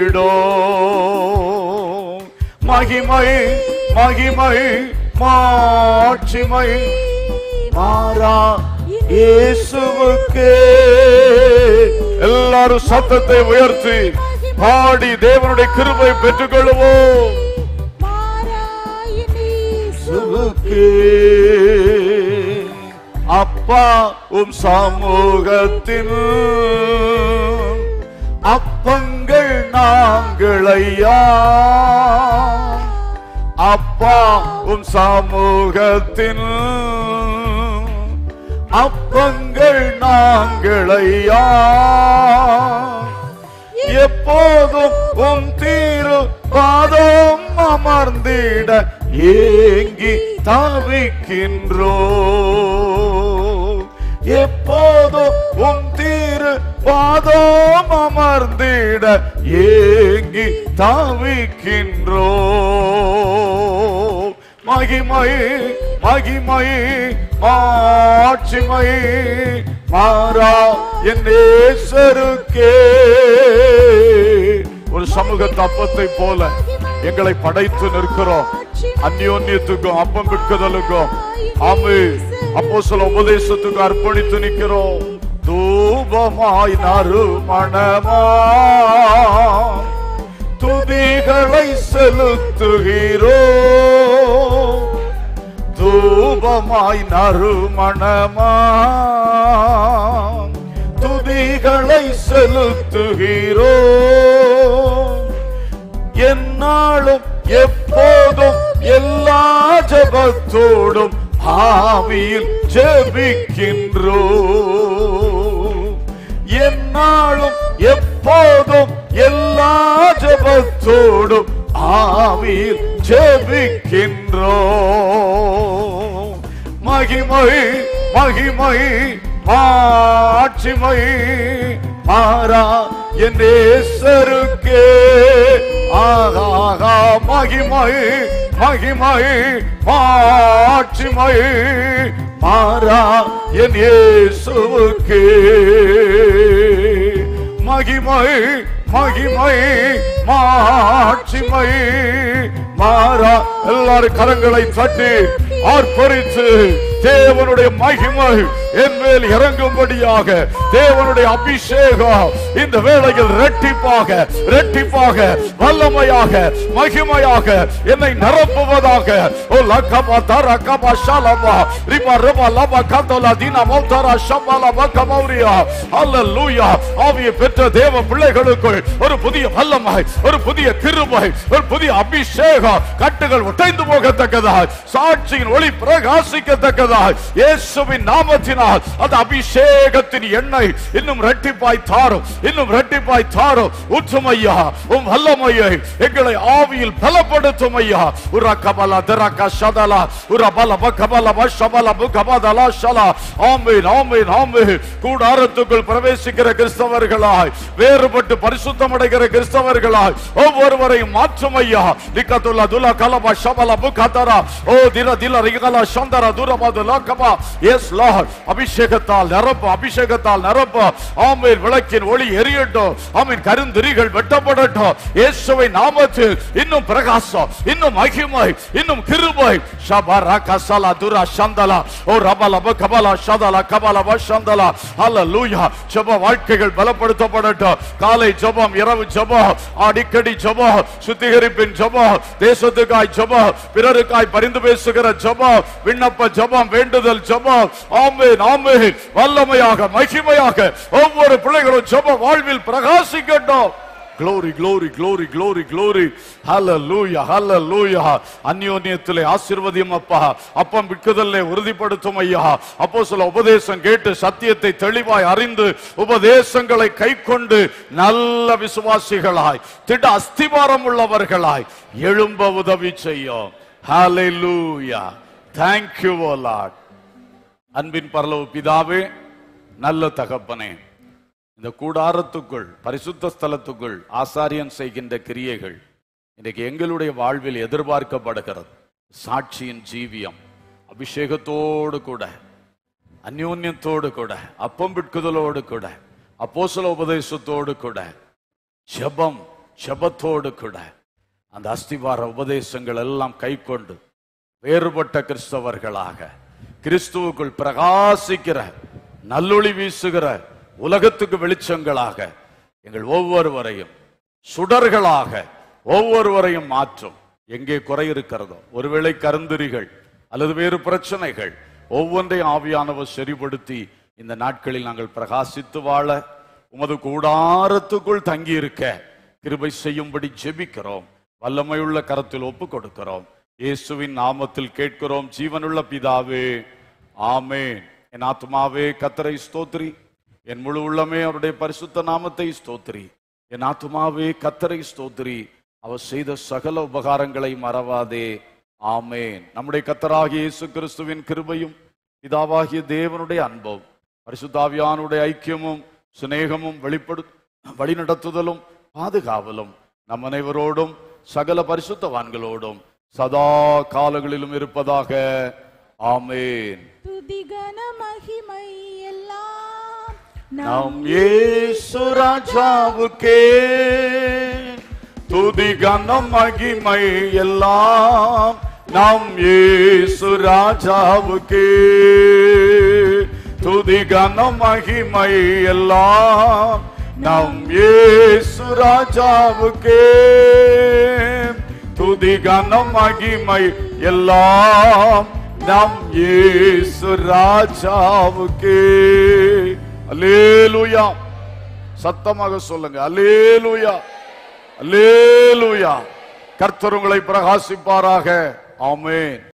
விடும். மகிமை மகிமை மாட்சிமை மாறா இயேசுவுக்கு. எல்லாரும் சத்தத்தை உயர்த்தி பாடி தேவனுடைய கிருபை பெற்றுக்கொள்வோம். அப்பா உம் சமூகத்தில் அப்பங்கள் நாங்கள் ஐயா. அப்பா உம் சமூகத்தில் அப்பங்கள் நாங்கள் ஐயா. எப்போதும் உம் தீரு பாதம் அமர்ந்திட ஏங்கி தவிக்கின்றோம். எப்போதும் உம் தீரு பாதம் அமர்ந்திட ஏங்கி தவிக்கின்றோம். மகிமை மகிமை மாட்சிமை மாறா என் நேசருக்கே. ஒரு சமூக தப்பத்தை போல எங்களை படைத்து நிற்கிறோம். அந்யோன்யத்துக்கும் அப்பம் விற்குதலுக்கும் ஆமென் அப்போஸ்தல உபதேசத்துக்கு அர்ப்பணித்து நிற்கிறோம். தூபமாய் நறுமணமா துதிகளை செலுத்துகிறோம். தூபமாய் நறுமணமா துதிகளை செலுத்துகிறோம். என்னாலும் எப்போதும் எல்லா ஜெபத்தோடும் ஆவியில் ஜெபிக்கின்றோம். என்னாலும் எப்போதும் எல்லா ஜெபத்தோடும் ஆவியில் ஜெபிக்கின்றோம். மகிமை மகிமை மாட்சிமை மாறா என் நேசருக்கே. ஆகா மகிமை மகிமை மாட்சிமை மாறா என் இயேசுவுக்கே. மகிமை மகிமை மாட்சிமை மாறா. எல்லாரும் கரங்களை தட்டி ஆர்ப்பரித்து தேவனுடைய மகிமை என் மேல் இறங்கும்படியாக தேவனுடைய அபிஷேகம் இந்த வேளையில் இரட்டிப்பாக இரட்டிப்பாக வல்லமையாக மகிமையாக என்னை நிரப்புவதாக. ஓ லக்கமா தரக்கமா ஷலமா ரிமா ரமா லமா கந்தோலா தீனா மௌதரா ஷமாலா மகமௌரியா. ஹல்லேலூயா. ஆவியை பெற்ற தேவ பிள்ளைகளுக்குள் ஒரு புதிய வல்லமை, ஒரு புதிய கிருபை, ஒரு புதிய அபிஷேகம். கட்டுகள் உடைந்து போகத்தக்கதாய், சாட்சியின் ஒளி பிரகாசிக்கத்தக்கதாய் இயேசுவின் நாமத்தில் ஆனபடியினால் அந்த அபிஷேகத்தின் எண்ணெய் இன்னும் இரட்டிப்பாய் தாரும், இன்னும் இரட்டிப்பாய் தாரும். ஊற்றும் ஐயா உம் வல்லமையை, எங்களை ஆவியில் பலப்படுத்தும் ஐயா. உர கபல திரக சதலா உர பல கபல வஷபல புகபதலா ஷலா. ஆமென் ஆமென் ஆமென். கூடாரத்துக்குள் பிரவேசிக்கிற கிறிஸ்தவர்களாய், வேறுபட்டு பரிசுத்தம் அடைகிற கிறிஸ்தவர்களாய் ஒவ்வொருவரையும் மாற்றும் ஐயா. லிகதுல துல கலப ஷபல புகதரா ஓ திர தில ரிகல சந்தர துரபதுல கபா. எஸ் லார்ட், அபிஷேகத்தால் நிரப்பு, அபிஷேகத்தால் நிரப்பு. ஆமென். விளக்கின் ஒளி எரியட்டும். ஆமென். கருந்திரிகள் வெட்டப்படட்டும். இயேசுவின் நாமத்தில் இன்னும் பிரகாசம், இன்னும் மகிமை, இன்னும் கிருபை. ஷபரா கசலா துரா சந்தலா ஓ ரபல கபலா ஷதலா கபல வஷந்தலா. ஹல்லேலூயா. ஜெப வாழ்க்கைகள் பலப்படுத்தப்படட்டும். காலை ஜெபம், இரவு ஜெபம், அடிக்கடி ஜெபம், சுத்திகரிப்பின் ஜெபம், தேசத்துக்காய் ஜெபம், பிறருக்காய் பரிந்து பேசுகிற ஜெபம், விண்ணப்ப ஜெபம், வேண்டுதல் ஜெபம். ஆமென் ஆமென். வல்லமையாக மகிமையாக ஒவ்வொரு பிள்ளைகளும் ஜெப வாழ்வில் பிரகாசிக்கட்டும். Glory, glory, glory, glory, glory. Hallelujah, hallelujah. அந்யோன்யத்திலே ஆசீர்வதியும் அப்பா. அப்பம் விற்குதலே உறுதிப்படுத்தும் ஐயா. அப்போஸ்தல உபதேசம் கேட்டு சத்தியத்தை தெளிவாய் அறிந்து உபதேசங்களை கைக்கொண்டு நல்ல விசுவாசிகளாய், திட அஸ்திபாரம் உள்ளவர்களாய் எழும்ப உதவி செய்யும். Hallelujah. Thank you, O Lord. அன்பின் பரலோக பிதாவே, நல்ல தகப்பனே, இந்த கூடாரத்துக்குள், பரிசுத்த ஸ்தலத்துக்குள் ஆசாரியன் செய்கின்ற கிரியைகள் இன்றைக்கு எங்களுடைய வாழ்வில் எதிர்பார்க்கப்படுகிறது. சாட்சியின் ஜீவியம், அபிஷேகத்தோடு கூட, அந்யோன்யத்தோடு கூட, அப்பம் விற்குதலோடு கூட, அப்போஸ்தல உபதேசத்தோடு கூட, ஜெபம், ஜெபத்தோடு கூட, அந்த அஸ்திவார உபதேசங்கள் எல்லாம் கைக்கொண்டு வேறுபட்ட கிறிஸ்தவர்களாக, கிறிஸ்துவுக்குள் பிரகாசிக்கிற, நல்லொளி வீசுகிற, உலகத்துக்கு வெளிச்சங்களாக எங்கள் ஒவ்வொருவரையும், சுடர்களாக ஒவ்வொருவரையும் மாற்றும். எங்கே குறை இருக்கிறதோ, ஒருவேளை கருந்திரிகள் அல்லது வேறு பிரச்சனைகள், ஒவ்வொன்றையும் ஆவியானவர் சரிப்படுத்தி இந்த நாட்களில் நாங்கள் பிரகாசித்து வாழ உமது கூடாரத்துக்குள் தங்கி இருக்க கிருபை செய்யும்படி ஜெபிக்கிறோம். வல்லமையுள்ள கரத்தில் ஒப்பு கொடுக்கிறோம். இயேசுவின் நாமத்தில் கேட்கிறோம் ஜீவனுள்ள பிதாவே, ஆமென். என் ஆத்துமாவே கர்த்தரை ஸ்தோத்திரி, என் முழு உள்ளமே அவருடைய பரிசுத்த நாமத்தை ஸ்தோத்திரி. என் ஆத்துமாவே கர்த்தரை ஸ்தோத்திரி, அவர் செய்த சகல உபகாரங்களை மறவாதே. ஆமென். நம்முடைய கர்த்தராகிய இயேசு கிறிஸ்துவின் கிருபையும், பிதாவாகிய தேவனுடைய அன்பும், பரிசுத்த ஆவியானுடைய ஐக்கியமும் சிநேகமும் வழிநடத்துதலும் பாதுகாவலும் நம் அனைவரோடும் சகல பரிசுத்தவான்களோடும் சதா காலங்களிலும் இருப்பதாக. ஆமென். துதி கன மகிமை எல்லாம் நம் இயேசு ராஜாவுக்கே, துதி கன மகிமை எல்லாம் நம் இயேசு ராஜாவுக்கே, துதி கன மகிமை எல்லாம் நம் இயேசு ராஜாவுக்கே, துதி கன மகிமை எல்லாம் நம் இயேசு ராஜாவுக்கே. அல்லேலூயா. சத்தமாக சொல்லுங்க, அல்லேலூயா, அல்லேலூயா. கர்த்தர் உங்களை பிரகாசிப்பாராக. ஆமென்.